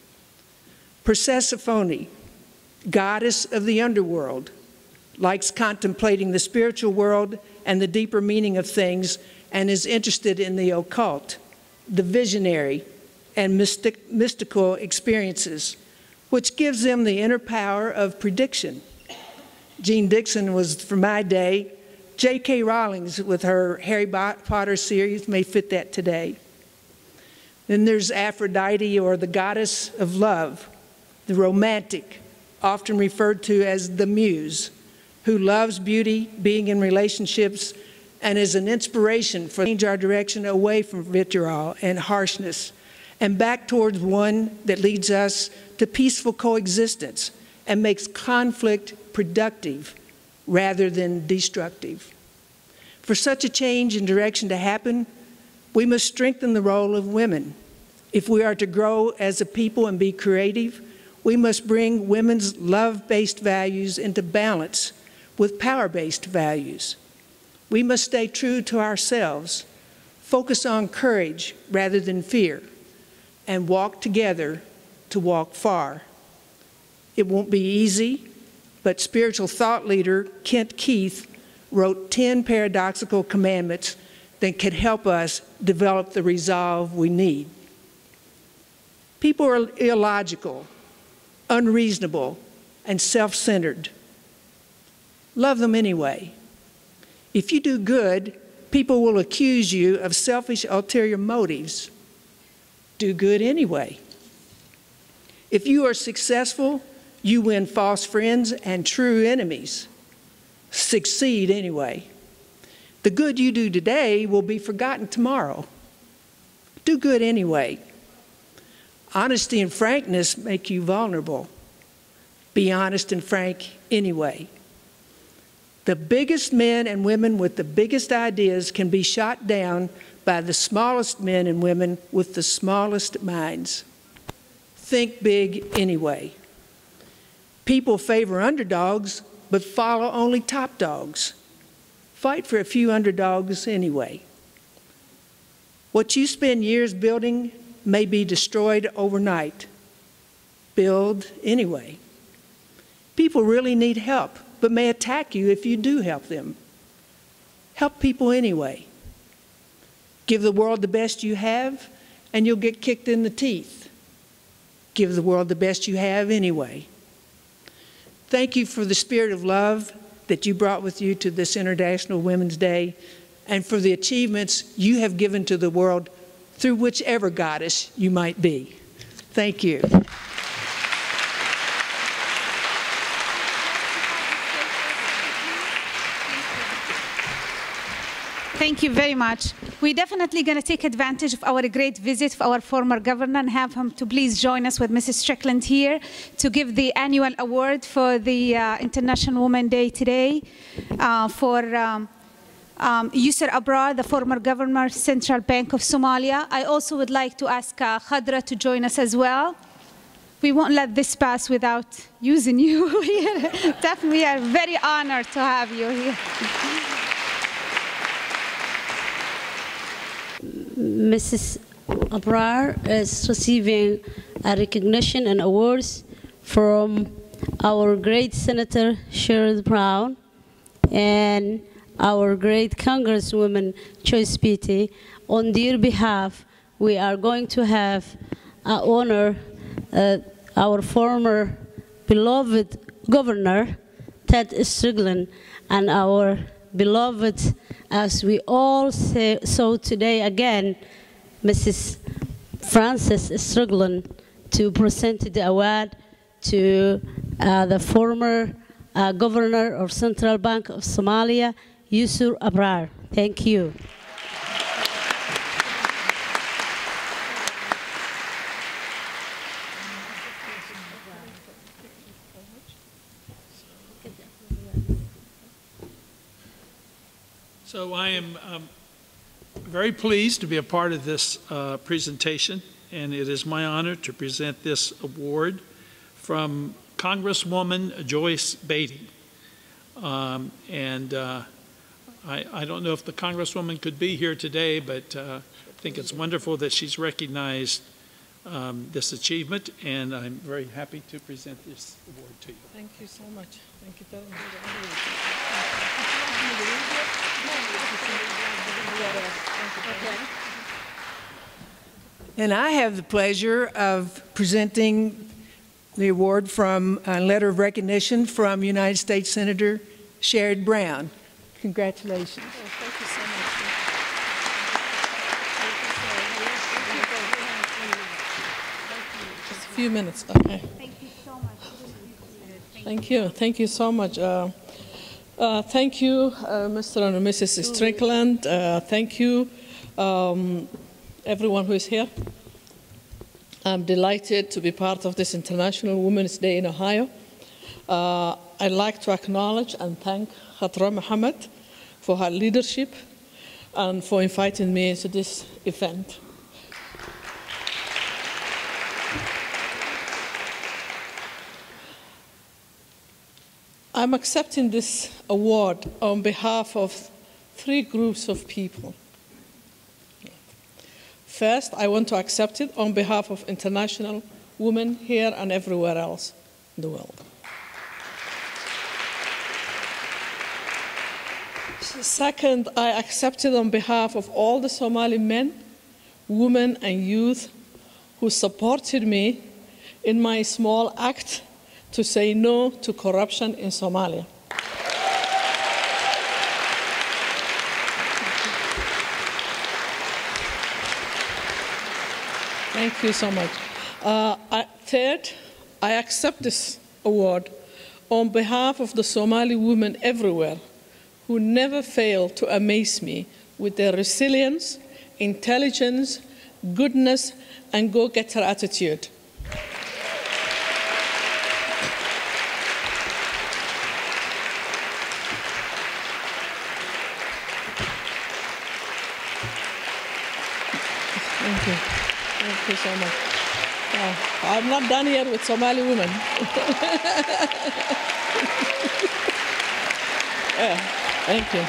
Persephone, goddess of the underworld, likes contemplating the spiritual world and the deeper meaning of things, and is interested in the occult, the visionary, and mystic, mystical experiences, which gives them the inner power of prediction. Jean Dixon was, for my day, J K Rowling with her Harry Potter series may fit that today. Then there's Aphrodite, or the goddess of love, the romantic, often referred to as the muse, who loves beauty, being in relationships, and is an inspiration for change our direction away from vitriol and harshness and back towards one that leads us to peaceful coexistence and makes conflict productive rather than destructive. For such a change in direction to happen, we must strengthen the role of women. If we are to grow as a people and be creative, we must bring women's love-based values into balance with power-based values. We must stay true to ourselves, focus on courage rather than fear, and walk together to walk far. It won't be easy, but spiritual thought leader Kent Keith wrote ten paradoxical commandments that can help us develop the resolve we need. People are illogical, unreasonable, and self-centered. Love them anyway. If you do good, people will accuse you of selfish ulterior motives. Do good anyway. If you are successful, you win false friends and true enemies. Succeed anyway. The good you do today will be forgotten tomorrow. Do good anyway. Honesty and frankness make you vulnerable. Be honest and frank anyway. The biggest men and women with the biggest ideas can be shot down by the smallest men and women with the smallest minds. Think big anyway. People favor underdogs, but follow only top dogs. Fight for a few underdogs anyway. What you spend years building may be destroyed overnight. Build anyway. People really need help, but may attack you if you do help them. Help people anyway. Give the world the best you have, and you'll get kicked in the teeth. Give the world the best you have anyway. Thank you for the spirit of love that you brought with you to this International Women's Day, and for the achievements you have given to the world through whichever goddess you might be. Thank you. Thank you very much. We're definitely going to take advantage of our great visit of our former governor and have him to please join us with Missus Strickland here to give the annual award for the uh, International Women's Day today uh, for um, um, Yusr Abrar, the former governor, Central Bank of Somalia. I also would like to ask uh, Khadra to join us as well. We won't let this pass without using you here. Definitely, we are very honored to have you here. Missus Abrar is receiving a recognition and awards from our great Senator Sherrod Brown and our great Congresswoman Joyce Beatty. On their behalf, we are going to have uh, honor uh, our former beloved Governor, Ted Strickland, and our beloved, as we all say, saw today again, Missus Frances Strickland, to present the award to uh, the former uh, Governor of Central Bank of Somalia, Yusr Abrar. Thank you. So I am um, very pleased to be a part of this uh, presentation, and it is my honor to present this award from Congresswoman Joyce Beatty. Um, and uh, I, I don't know if the Congresswoman could be here today, but uh, I think it's wonderful that she's recognized um, this achievement, and I'm very happy to present this award to you. Thank you so much. Thank you. And I have the pleasure of presenting the award from a letter of recognition from United States Senator Sherrod Brown. Congratulations. Oh, thank you so much. Just a few minutes, okay. Thank you so much. Thank you. Thank you so much. Uh, uh, thank you, uh, Mister and Missus Strickland. Uh, thank you, um, everyone who is here. I'm delighted to be part of this International Women's Day in Ohio. Uh, I'd like to acknowledge and thank Khadra Mohammed for her leadership and for inviting me to this event. I'm accepting this award on behalf of three groups of people. First, I want to accept it on behalf of international women here and everywhere else in the world. Second, I accept it on behalf of all the Somali men, women, and youth who supported me in my small act to say no to corruption in Somalia. Thank you so much. Uh, I, third, I accept this award on behalf of the Somali women everywhere who never fail to amaze me with their resilience, intelligence, goodness, and go-getter attitude. Thank you. Thank you so much. Uh, I'm not done here with Somali women. Yeah, thank you.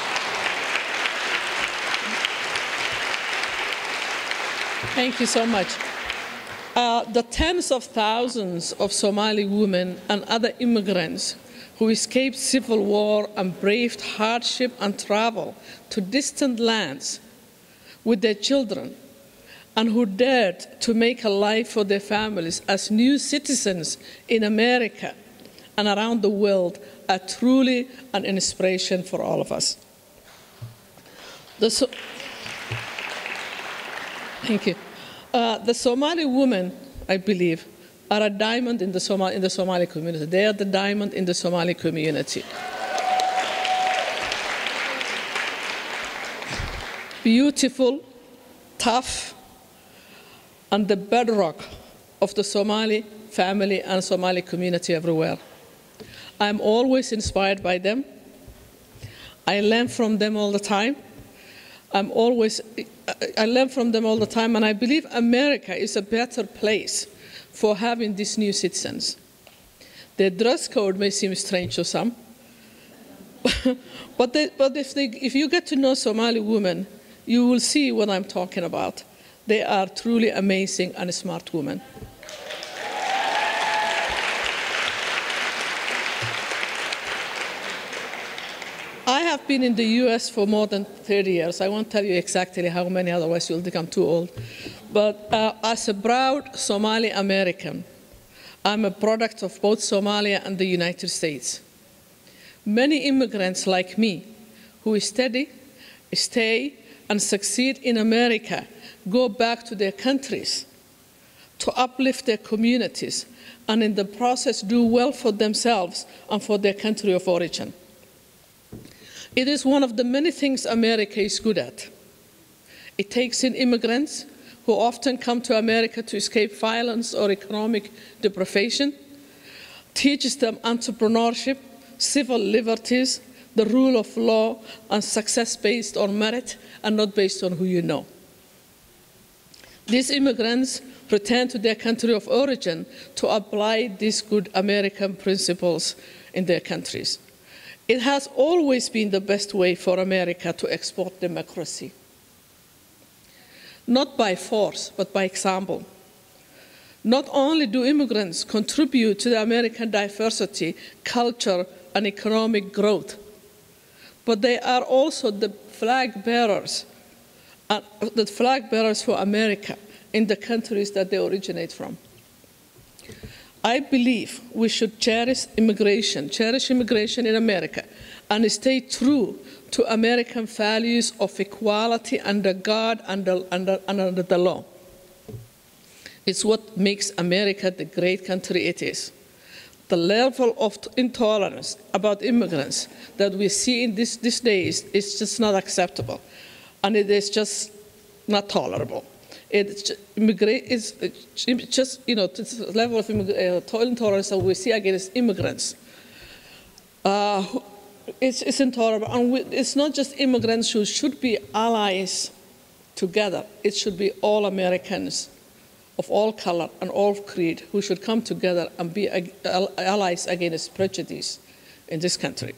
Thank you so much. Uh, the tens of thousands of Somali women and other immigrants who escaped civil war and braved hardship and travel to distant lands with their children, and who dared to make a life for their families as new citizens in America and around the world, are truly an inspiration for all of us. The so Thank you. Uh, the Somali women, I believe, are a diamond in the, Somali, in the Somali community. They are the diamond in the Somali community. Beautiful, tough, and the bedrock of the Somali family and Somali community everywhere. I'm always inspired by them. I learn from them all the time. I'm always, I learn from them all the time, and I believe America is a better place for having these new citizens. Their dress code may seem strange to some, but, they, but if, they, if you get to know Somali women, you will see what I'm talking about. They are truly amazing and smart women. I have been in the U S for more than thirty years. I won't tell you exactly how many, otherwise you'll think I'm too old. But uh, as a proud Somali American, I'm a product of both Somalia and the United States. Many immigrants like me who study, stay, and succeed in America go back to their countries to uplift their communities and in the process do well for themselves and for their country of origin. It is one of the many things America is good at. It takes in immigrants who often come to America to escape violence or economic deprivation, teaches them entrepreneurship, civil liberties, the rule of law, and success based on merit and not based on who you know. These immigrants return to their country of origin to apply these good American principles in their countries. It has always been the best way for America to export democracy. Not by force, but by example. Not only do immigrants contribute to the American diversity, culture, and economic growth, but they are also the flag bearers, uh, the flag bearers for America in the countries that they originate from. I believe we should cherish immigration, cherish immigration in America, and stay true to American values of equality under God and under, under, under the law. It's what makes America the great country it is. The level of intolerance about immigrants that we see in this, these days is just not acceptable, and it is just not tolerable. It's just, you know, to the level of uh, intolerance that we see against immigrants. Uh, it's, it's intolerable. And we, it's not just immigrants who should be allies together. It should be all Americans of all color and all creed who should come together and be allies against prejudice in this country.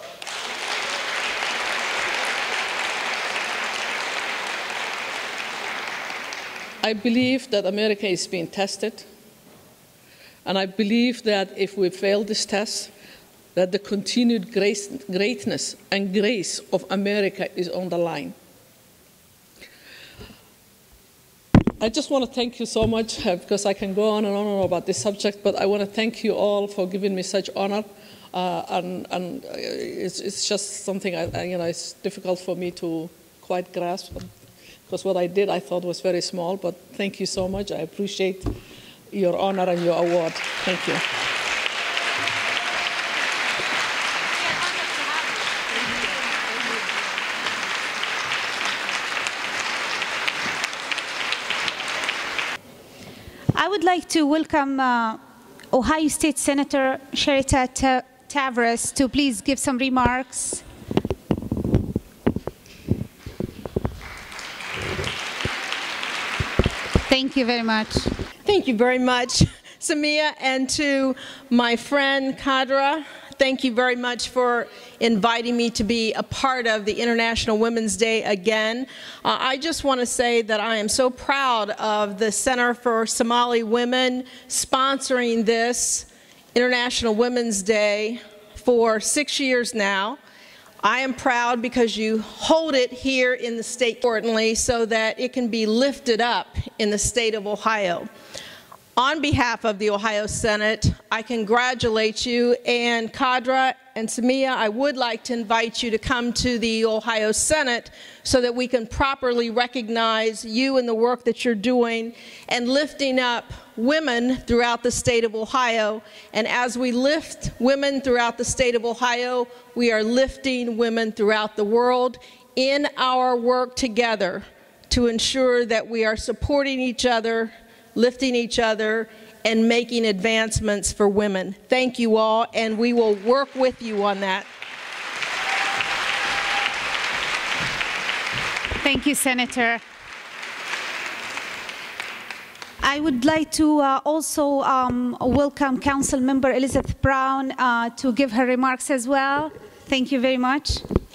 I believe that America is being tested, and I believe that if we fail this test, that the continued grace, greatness and grace of America is on the line. I just want to thank you so much, uh, because I can go on and on about this subject, but I want to thank you all for giving me such honor, uh, and, and it's, it's just something I, you know, it's difficult for me to quite grasp. Because what I did, I thought was very small, but thank you so much. I appreciate your honor and your award. Thank you. I would like to welcome uh, Ohio State Senator Sherita Tavares to please give some remarks. Thank you very much. Thank you very much, Samia, and to my friend Kadra. Thank you very much for inviting me to be a part of the International Women's Day again. Uh, I just want to say that I am so proud of the Center for Somali Women sponsoring this International Women's Day for six years now. I am proud because you hold it here in the state, importantly, so that it can be lifted up in the state of Ohio. On behalf of the Ohio Senate, I congratulate you, and Kadra and Samia, I would like to invite you to come to the Ohio Senate so that we can properly recognize you and the work that you're doing and lifting up women throughout the state of Ohio. And as we lift women throughout the state of Ohio, we are lifting women throughout the world in our work together to ensure that we are supporting each other, lifting each other, and making advancements for women. Thank you all, and we will work with you on that. Thank you, Senator. I would like to uh, also um, welcome Council Member Elizabeth Brown uh, to give her remarks as well. Thank you very much.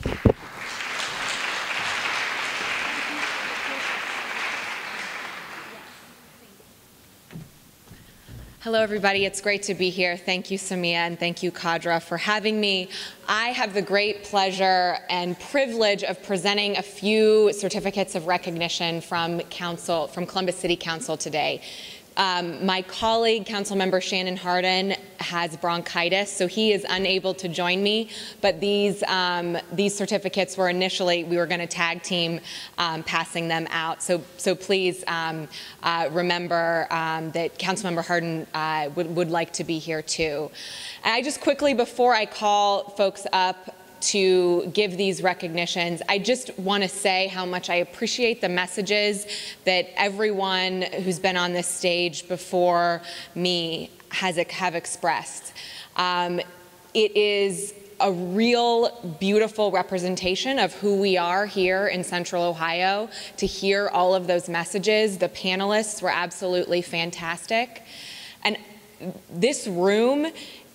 Hello, everybody. It's great to be here. Thank you, Samia, and thank you, Kadra, for having me. I have the great pleasure and privilege of presenting a few certificates of recognition from Council, from Columbus City Council today. Um, my colleague, Councilmember Shannon Hardin, has bronchitis, so he is unable to join me. But these um, these certificates were initially, we were going to tag team um, passing them out. So so please um, uh, remember um, that Councilmember Hardin uh, would would like to be here too. And I just quickly, before I call folks up to give these recognitions, I just want to say how much I appreciate the messages that everyone who's been on this stage before me has have expressed. Um, it is a real beautiful representation of who we are here in Central Ohio to hear all of those messages. The panelists were absolutely fantastic. And this room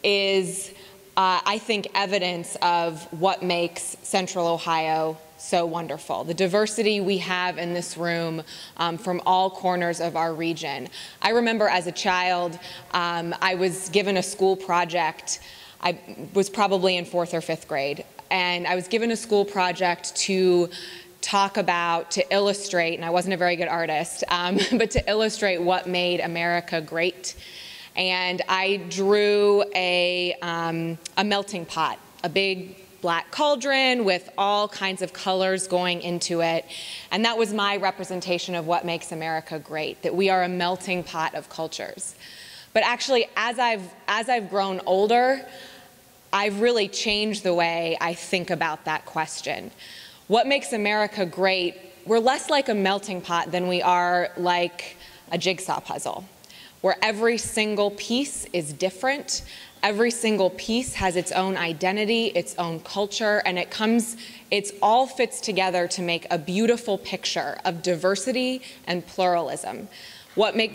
is Uh, I think, evidence of what makes Central Ohio so wonderful. The diversity we have in this room um, from all corners of our region. I remember as a child, um, I was given a school project. I was probably in fourth or fifth grade, and I was given a school project to talk about, to illustrate, and I wasn't a very good artist, um, but to illustrate what made America great. And I drew a, um, a melting pot, a big black cauldron with all kinds of colors going into it. And that was my representation of what makes America great, that we are a melting pot of cultures. But actually, as I've, as I've grown older, I've really changed the way I think about that question. What makes America great? We're less like a melting pot than we are like a jigsaw puzzle, where every single piece is different. Every single piece has its own identity, its own culture, and it comes, it's all fits together to make a beautiful picture of diversity and pluralism. What make,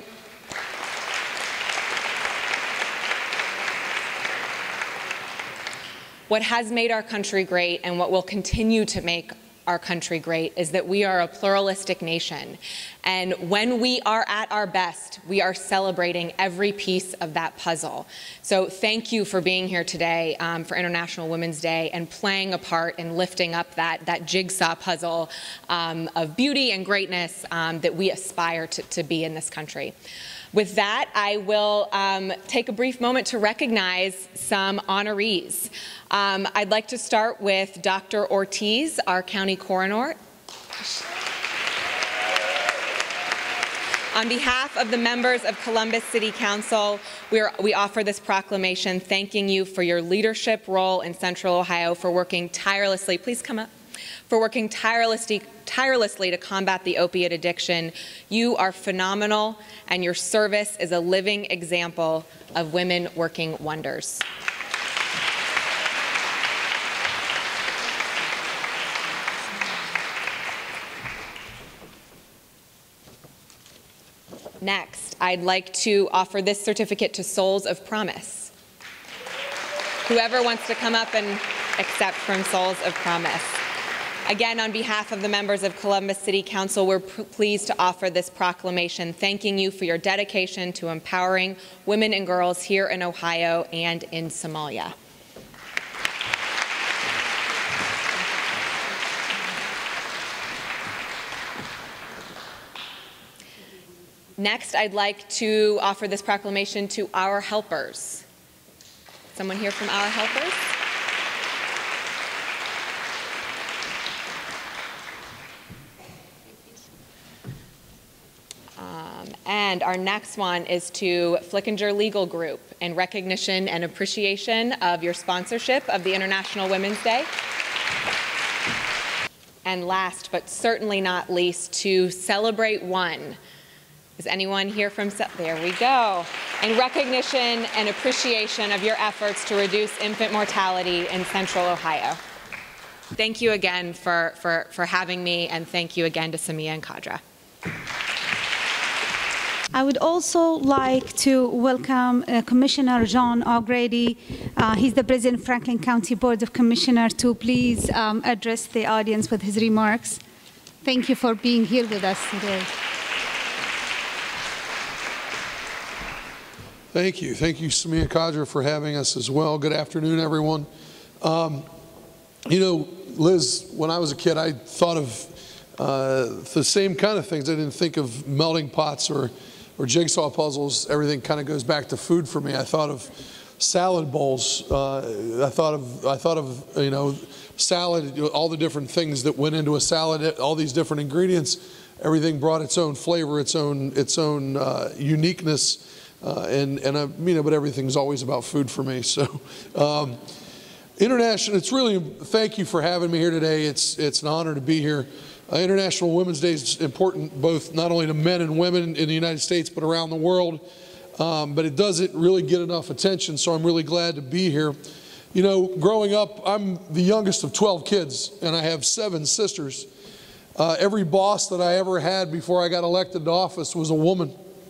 what has made our country great and what will continue to make our country great is that we are a pluralistic nation. And when we are at our best, we are celebrating every piece of that puzzle. So thank you for being here today um, for International Women's Day and playing a part in lifting up that, that jigsaw puzzle um, of beauty and greatness um, that we aspire to, to be in this country. With that, I will um, take a brief moment to recognize some honorees. Um, I'd like to start with Doctor Ortiz, our county coroner. On behalf of the members of Columbus City Council, we, are, we offer this proclamation thanking you for your leadership role in Central Ohio, for working tirelessly, please come up, for working tirelessly, tirelessly to combat the opiate addiction. You are phenomenal, and your service is a living example of women working wonders. Next, I'd like to offer this certificate to Souls of Promise. Whoever wants to come up and accept from Souls of Promise. Again, on behalf of the members of Columbus City Council, we're pleased to offer this proclamation thanking you for your dedication to empowering women and girls here in Ohio and in Somalia. Next, I'd like to offer this proclamation to our helpers. Someone here from our helpers? Um, and our next one is to Flickinger Legal Group in recognition and appreciation of your sponsorship of the International Women's Day. And last, but certainly not least, to Celebrate One. Is anyone here from, there we go, in recognition and appreciation of your efforts to reduce infant mortality in Central Ohio. thank you again for, for, for having me, and thank you again to Samia and Kadra. I would also like to welcome uh, Commissioner John O'Grady. Uh, he's the President of Franklin County Board of Commissioners, to please um, address the audience with his remarks. Thank you for being here with us today. Thank you. Thank you, Samia Kadra, for having us as well. Good afternoon, everyone. Um, you know, Liz, when I was a kid, I thought of uh, the same kind of things. I didn't think of melting pots or, or jigsaw puzzles. Everything kind of goes back to food for me. I thought of salad bowls. Uh, I thought of, I thought of, you know, salad, all the different things that went into a salad, all these different ingredients. Everything brought its own flavor, its own, its own uh, uniqueness. Uh, and, and I, you know, but everything's always about food for me. So, um, international, it's really, thank you for having me here today. It's, it's an honor to be here. Uh, International Women's Day is important both not only to men and women in the United States, but around the world. Um, but it doesn't really get enough attention, so I'm really glad to be here. You know, growing up, I'm the youngest of twelve kids, and I have seven sisters. Uh, every boss that I ever had before I got elected to office was a woman.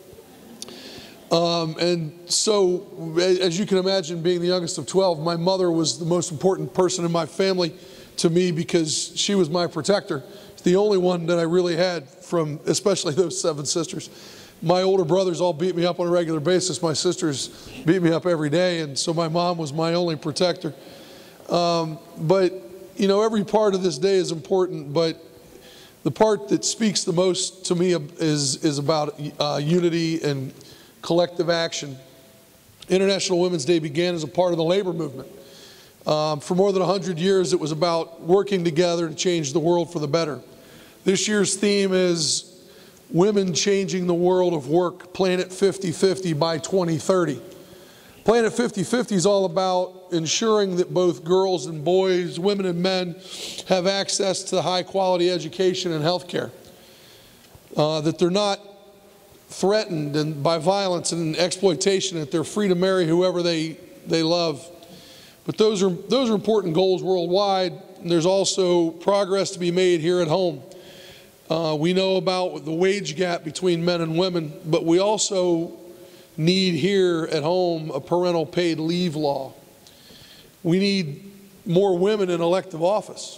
Um, and so, as you can imagine, being the youngest of twelve, my mother was the most important person in my family to me because she was my protector. The only one that I really had from, especially those seven sisters. My older brothers all beat me up on a regular basis. My sisters beat me up every day, and so my mom was my only protector. Um, but, you know, every part of this day is important, but the part that speaks the most to me is, is about uh, unity and collective action. International Women's Day began as a part of the labor movement. Um, for more than one hundred years, it was about working together to change the world for the better. This year's theme is Women Changing the World of Work, Planet fifty fifty by twenty thirty. Planet fifty fifty is all about ensuring that both girls and boys, women and men, have access to high quality education and health care. Uh, that they're not threatened and by violence and exploitation, that they're free to marry whoever they, they love. But those are, those are important goals worldwide. And there's also progress to be made here at home. Uh, we know about the wage gap between men and women, but we also need here at home a parental paid leave law. We need more women in elective office.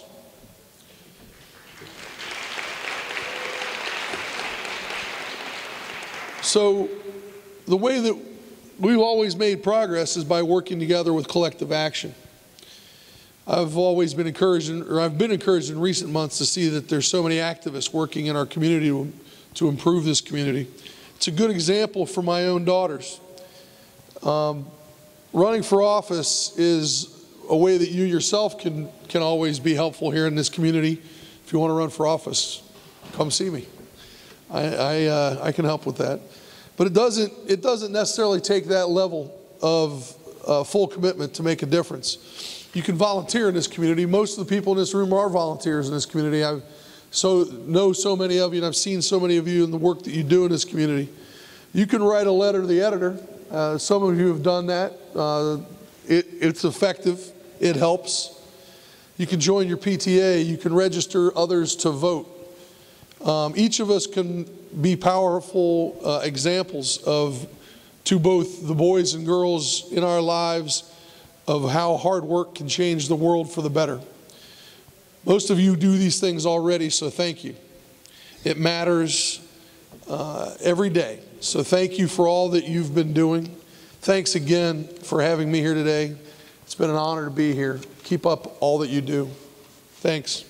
So the way that we've always made progress is by working together with collective action. I've always been encouraged, or I've been encouraged in recent months to see that there's so many activists working in our community to, to improve this community. It's a good example for my own daughters. Um, running for office is a way that you yourself can, can always be helpful here in this community. If you want to run for office, come see me. I, I, uh, I can help with that. But it doesn't, it doesn't necessarily take that level of uh, full commitment to make a difference. You can volunteer in this community. Most of the people in this room are volunteers in this community. I so, know so many of you, and I've seen so many of you in the work that you do in this community. You can write a letter to the editor. Uh, some of you have done that. Uh, it, it's effective. It helps. You can join your P T A. You can register others to vote. Um, each of us can be powerful uh, examples of, to both the boys and girls in our lives, of how hard work can change the world for the better. Most of you do these things already, so thank you. It matters uh, every day. So thank you for all that you've been doing. Thanks again for having me here today. It's been an honor to be here. Keep up all that you do. Thanks.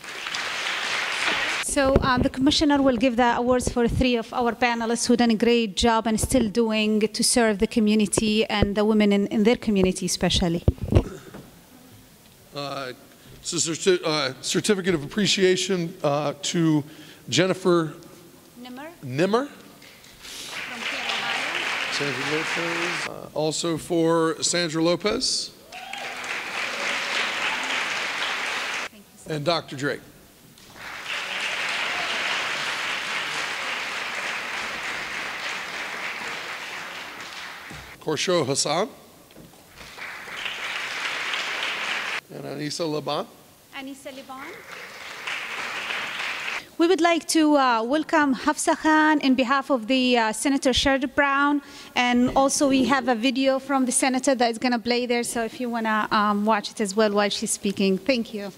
So uh, the Commissioner will give the awards for three of our panelists who done a great job and still doing to serve the community and the women in, in their community especially. Uh, it's a certi uh, certificate of appreciation uh, to Jennifer Nimmer, Nimmer. From Sandra Lopez. Uh, also for Sandra Lopez. And Doctor Drake. Korsho Hassan and Anissa Laban. Anissa Liban. We would like to uh, welcome Hafsa Khan in behalf of the uh, Senator Sherrod Brown, and also we have a video from the senator that is going to play there, so if you want to um, watch it as well while she's speaking. Thank you.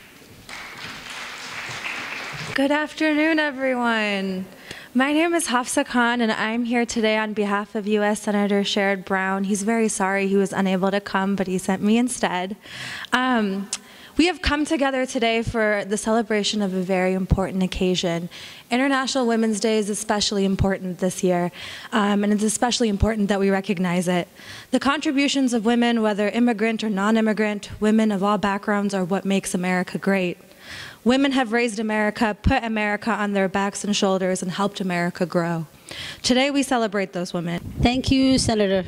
Good afternoon, everyone. My name is Hafsa Khan, and I'm here today on behalf of U S Senator Sherrod Brown. He's very sorry he was unable to come, but he sent me instead. Um, We have come together today for the celebration of a very important occasion. International Women's Day is especially important this year, um, and it's especially important that we recognize it. The contributions of women, whether immigrant or non-immigrant, women of all backgrounds, are what makes America great. Women have raised America, put America on their backs and shoulders, and helped America grow. Today we celebrate those women. Thank you, Senator.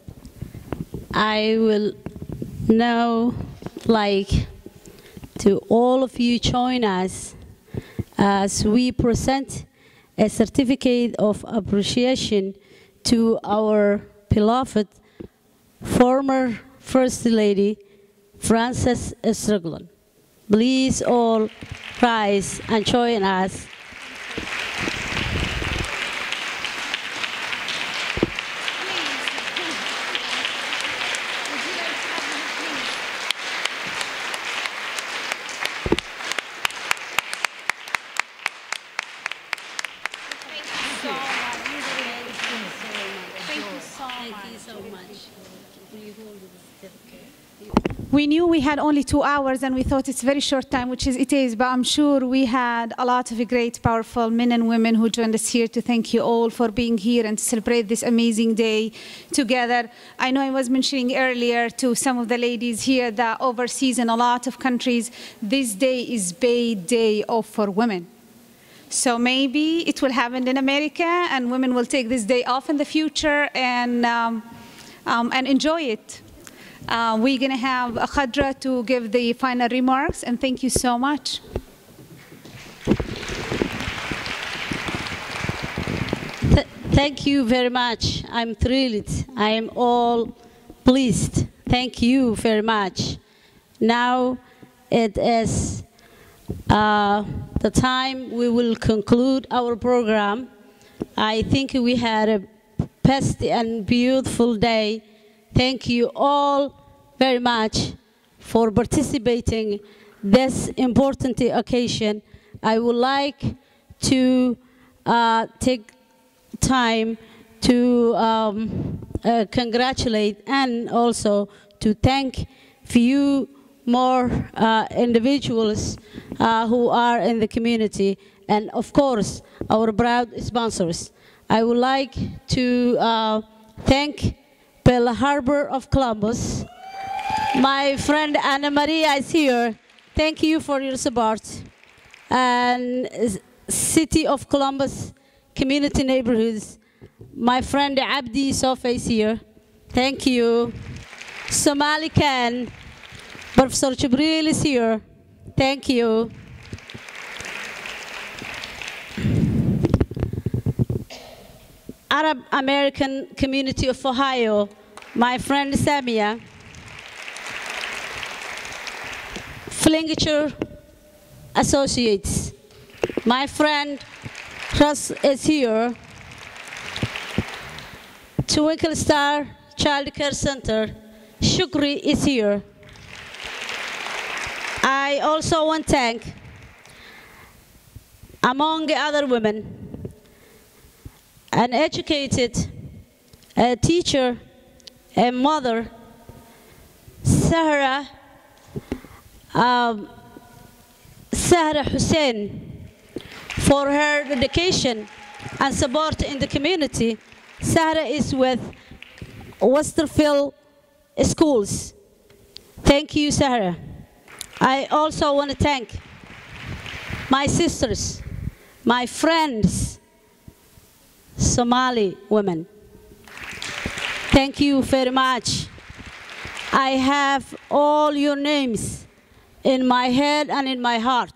I will now like to all of you join us as we present a certificate of appreciation to our beloved former First Lady, Frances Strickland. Please all rise and join us. We knew we had only two hours and we thought it's a very short time, which is it is, but I'm sure we had a lot of great, powerful men and women who joined us here to thank you all for being here and to celebrate this amazing day together. I know I was mentioning earlier to some of the ladies here that overseas in a lot of countries, this day is paid day off for women. So maybe it will happen in America and women will take this day off in the future and, um, um, and enjoy it. Uh, we're going to have Khadra to give the final remarks, and thank you so much. Th thank you very much. I'm thrilled. I am all pleased. Thank you very much. Now it is uh, the time we will conclude our program. I think we had a best and beautiful day. Thank you all very much for participating this important occasion. I would like to uh, take time to um, uh, congratulate and also to thank few more uh, individuals uh, who are in the community, and of course our proud sponsors. I would like to uh, thank Pearl Harbor of Columbus. My friend Anna Maria is here. Thank you for your support. And City of Columbus Community Neighborhoods. My friend Abdi Sofa is here. Thank you. Somali Khan. Professor Jibril is here. Thank you. Arab American Community of Ohio, my friend Samia. Flingiture Associates, my friend Russ is here. Twinkle Star Child Care Center, Shukri is here. I also want to thank, among the other women, an educated, a teacher, a mother, Sahra, um, Sahra Hussein, for her dedication and support in the community. Sahra is with Westerville Schools. Thank you, Sahra. I also want to thank my sisters, my friends, Somali women. Thank you very much. I have all your names in my head and in my heart.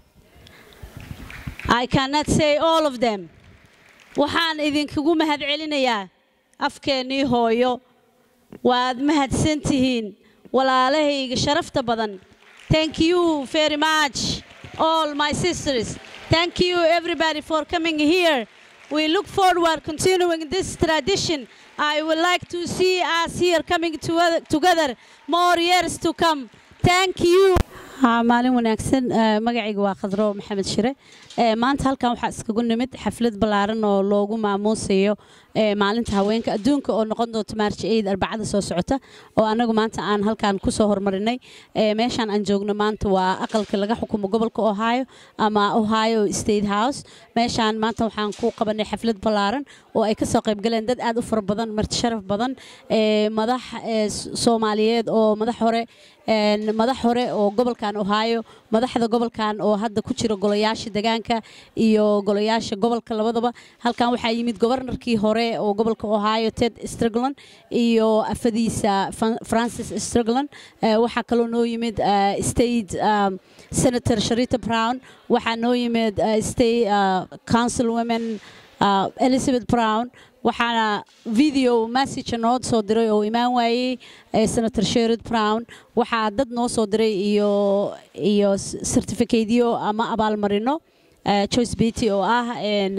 I cannot say all of them. Waxaan idinkugu mahad celinayaa afkeenii hooyo. Waad mahadsan tihiin walaalahayga sharafta badan Thank you very much, all my sisters. Thank you, everybody, for coming here. We look forward continuing this tradition. I would like to see us here coming to, together more years to come. Thank you. maalin wanaagsan magacaygu waa Khadro Maxamed Shire maanta halkan waxa iskagu nimid xaflad balaaran oo loogu maamuusayo maalinta haweenka adduunka oo noqon doonto March eighth arbacada soo socota oo anagu maanta aan halkan ku soo hormarinay meeshan aan joogno maanta waa aqalka laga xukumo gobolka Ohio ama Ohio State House meeshan maanta waxaan ku qabanay xaflad balaaran oo ay ka soo qayb galeen dad aad u fara badan marti sharaf badan madax Soomaaliyeed oo madax hore madax hore oo gobolkan Ohio madaxda gobolkan oo hadda ku jira golayaasha deegaanka iyo golayaasha gobolka labadaba halkan waxa yimid gobornarkii hore oo gobolka Ohio Ted Strickland iyo afadiisa Francis Strickland waxa kale oo noo yimid state senator Sharita Brown waxa noo yimid state councilwoman Elizabeth Brown waxaana video message noo soo diray oo imaan waayay senator Sherrod Brown waxa dad noo soo diray iyo iyo certificate-yo ama abaalmarino Joyce Beatty oo ah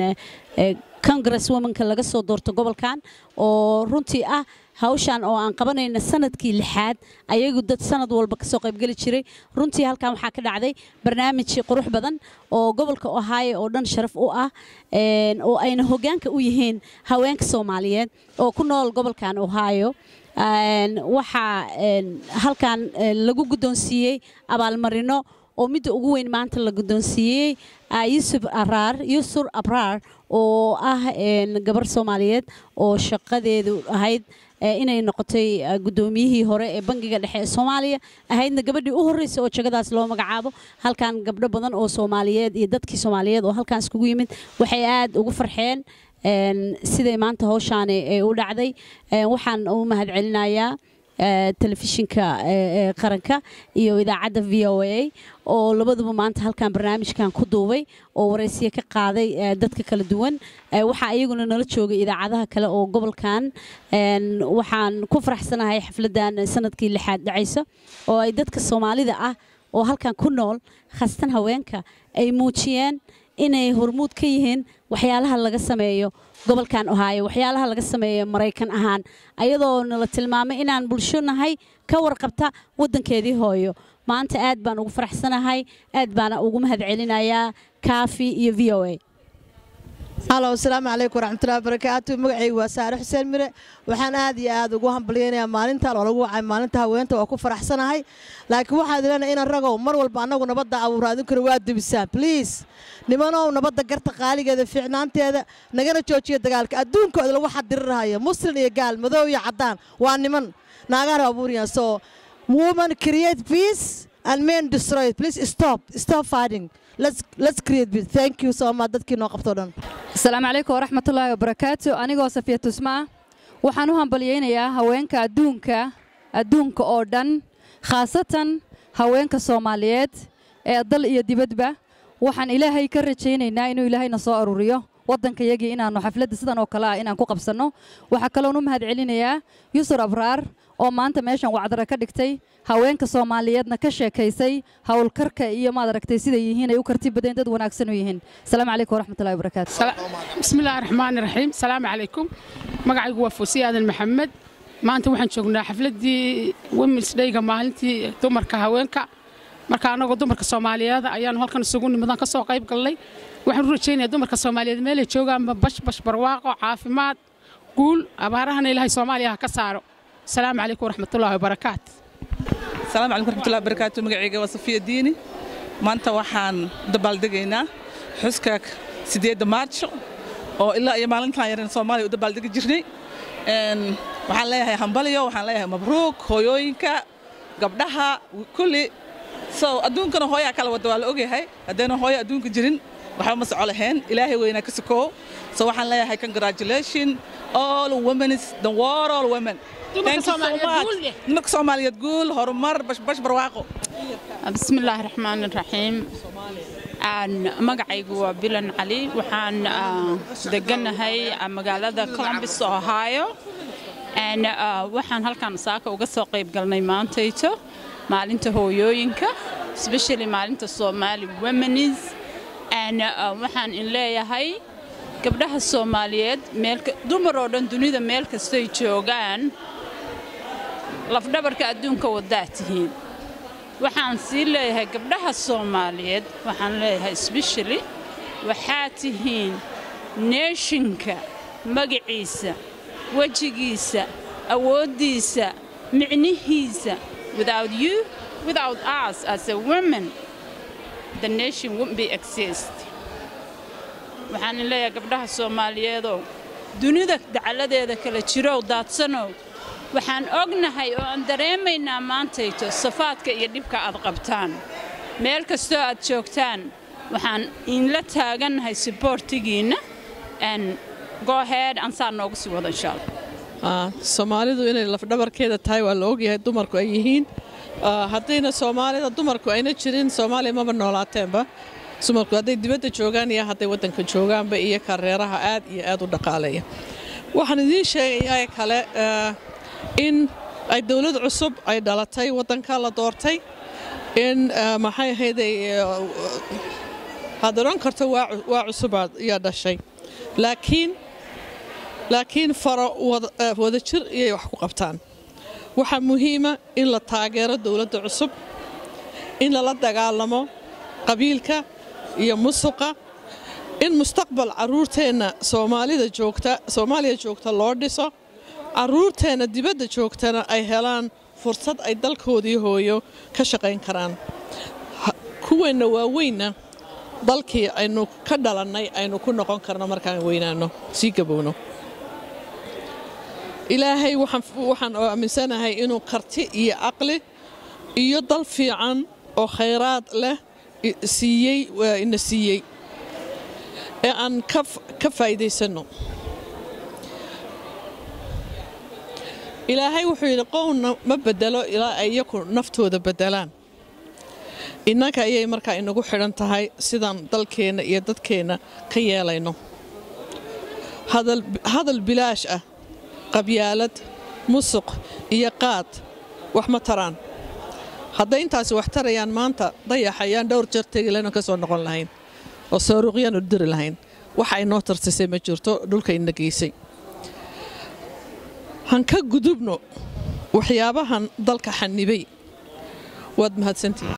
congresswoman-ka laga soo doorto gobolkan oo runtii ah hawshan oo aan qabanayna sanadkii lixaad ayagu dad sanad walba ka soo qayb gali jiray runtii halkan waxa ka dhacday barnaamij qurux badan oo gobolka Ohio oo dhan sharaf u ah een oo ayna hoggaanka u yihiin haweenka Soomaaliyeed oo ku nool gobolkan Ohio een waxa halkan lagu guddoonsiiyay abaalmarino oo midda ugu weyn maanta la guddoonsiiyay Yusuf Abrar Yusuf Abrar oo ah gabar Soomaaliyeed oo shaqadeedu ahayd inay noqotay gudoomiyihii hore ee bangiga dhexe ee Soomaaliya ahaydna gabadhii u horeysay oo jagadaas loo magacaabo halkan gabdho badan oo Soomaaliyeed iyo dadkii Soomaaliyeed oo halkan iskugu yimid waxay aad ugu farxeen siday maanta hawshaan ay u dhacday waxaan u mahadcelinayaa telefishinka qaranka iyo idaacadda V O A oo labaduba maanta halkan barnaamijkan ku duubay oo wareysiyo ka qaaday dadka kala duwan waxa ayaguna nala joogay idaacadaha kale oo gobolkan waxaan ku faraxsanahay xafladan sanadkii lixaad dhacaysa oo ay dadka Soomaalida ah oo halkan ku nool khaasatan haweenka ay muujiyeen inay hormuud ka yihiin waxyaalaha laga sameeyo gobolkan Ohio waxyaalaha laga sameeyo Mareykan ahaan ayadoo nala tilmaamay inaan bulsho nahay ka warqabta wadankeedii hooyo maanta aad baan ugu faraxsanahay aad baan ugu mahadcelinayaa Kaafi iyo V O A Hello assalaamu alaykum warahmatullahi wabarakatuh magacaygu waa Saare Xuseen Mire waxaan aad iyo aad ugu hambalyeeynaa maalinta oo lagu wacay maalinta haweenta oo ku faraxsanahay laakiin waxaad ilaahay in ragow mar walba anagu nabadda awraadin karo waa dibisaan please nimanow nabadda garta qaaligeeda fiicnaanteeda nagana joojiyo dagaalka adduunkooda lagu xadirirayo muslim iyo gaal madow iyo cadaan waa niman naagaar abuuriyan so women create peace and men destroy it. Please stop stop fighting. Let's let's create peace. Thank you so much dadkii noo qabto dhan. Assalaamu alaykum waraxmatullaahi wabarakaatuh anigoo Safiya Tusmaa waxaan u hambalyeeynaa haweenka adduunka adduunka oo dhan khaasatan haweenka Soomaaliyeed ee dal iyo dibadba waxaan Ilaahay ka rajaynaynaa inuu Ilaahayna soo ururiyo wadanka yagii inaanu xafladda sidan oo kale ah inaan ku qabsano waxa kale oo u mahadcelinayaa Yusuf Abrar oo maanta meeshan wacdara ka dhigtay haweenka Soomaaliyeedna ka sheekaysay hawlkarka iyo maad aragtay sida yihiin ay u karti badan dad wanaagsan u yihiin assalaamu alaykum waraxmatullaahi wabarakaatuh bismillaahir rahmaanir rahiim assalaamu alaykum magacaygu waa Fuusiya Aadan Maxamed maanta waxaan joognaa xafladii Women's Day-ga maalintii dumarka haweenka marka anagu dumarka Soomaaliyeed ayaan halkan isugu nimadan ka soo qayb galnay waxaan u rajaynayaa dumarka Soomaaliyeed meel ay joogaan bash bash barwaaqo caafimaad guul abaarahana Ilaahay Soomaaliya ka saaro السلام عليكم ورحمة الله وبركاته. السلام عليكم ورحمة الله وبركاته. مقعيقة وصفية ديني. ما أنت وحان دبال دقينا حسكك سيديد مارش أو إلا أي مالن كايرن صومالي ودبال دقي جرني. إن وحان لها همبليو وحان لها مبروك هويوينكا قبلها وكل سو أدون كانوا هويا كلا ودوال أوجي هاي أدينا هويا أدون كجرين وحان مسؤول هن إلهي وينا كسكو سو وحان لها هاي congratulation all women the war all women. Thank you so much. نمك Soomaaliyeed guul horumar bash bash barwaaqo. Bismillahir Rahmaanir Rahiim. Aan magacaygu waa Bilan Ali waxaan deganahay magaalada Columbus Ohio and waxaan halkan saaka uga soo qayb galnay maantayto maalinta hooyooyinka especially maalinta Somali Women's and waxaan in leeyahay gabdhaha Soomaaliyeed meel dumar oo dhan dunida meel kasta ay joogaan lafdhabarka adduunka wadaa tihiin waxaan sii leeyahay gabdhaha Soomaaliyeed waxaan leeyahay especially waxaa tihiin nationka magaciisa wajigiisa awoodiisa micnihiisa without you without us as a woman the nation wouldn't be exist waxaan leeyahay gabdhaha Soomaaliyeed oo dunida dacaladeeda kala jiro daadsano waxaan ognahay oo aan dareemaynaa maantayto safaadka iyo dhibka aad qabtaan meel kasto aad joogtaan waxaan in la taaganahay supportigiina and go ahead and saa noogu sii wada insha Allah ah Soomaalidu inay lafdhabarkeeda tahay waa la ogyahay dumarku ay yihiin haddayna Soomaalida dumarku ayna jirin Soomaaliya ma noolaateenba dumarku hadday dibadda joogaan iyo hadday wadanka joogaanba iyo kareeraha aad iyo aad u dhaqaaleeya waxaan idin sheegayaa kale in ay dawlad cusub ay dhalatay wadanka la doortay in maxay ahayd hadaran karto waa cusub ayaa dhashay laakiin laakiin faro wada jir iyo wax ku qabtaan waxa muhiim ah in la taageero dawladda cusub in la dagaalamo qabiilka iyo musuqa in mustaqbal caruurteena Soomaalida joogta Soomaaliya joogta loo dhiso caruurteena dibadda joogtana ay helaan fursad ay dalkoodii hooyo ka shaqayn karaan kuweena waaweyna dalkii aynu ka dhalanay aynu ku noqon karno markaan weynaano si gabowno ilaahay waxaan waxaan aaminsanahay inuu karti iyo aqli iyo dal fiican oo khayraad leh siiyay in siiyay ee aan ka faa'iideysano ilaahay wuxuu yiri qowna ma bedelo ilaa ay iyaku naftooda bedelaan innaka ayay markaa inagu xidhan tahay sidaan dalkeena iyo dadkeena ka yeelayno hadal hadal bilaash ah qabyaalad musuq iyo qaad wax ma taraan hadday intaas wax tarayaan maanta dayaxayaan dhowr jeer tegilayna ka soo noqon lahayn oo sooruqyaan u diri lahayn waxa ay noo tartisay ma jirto dhulka ina geysay han ka gudubno waxyaabahan dalka xanibay waad mahadsantihiin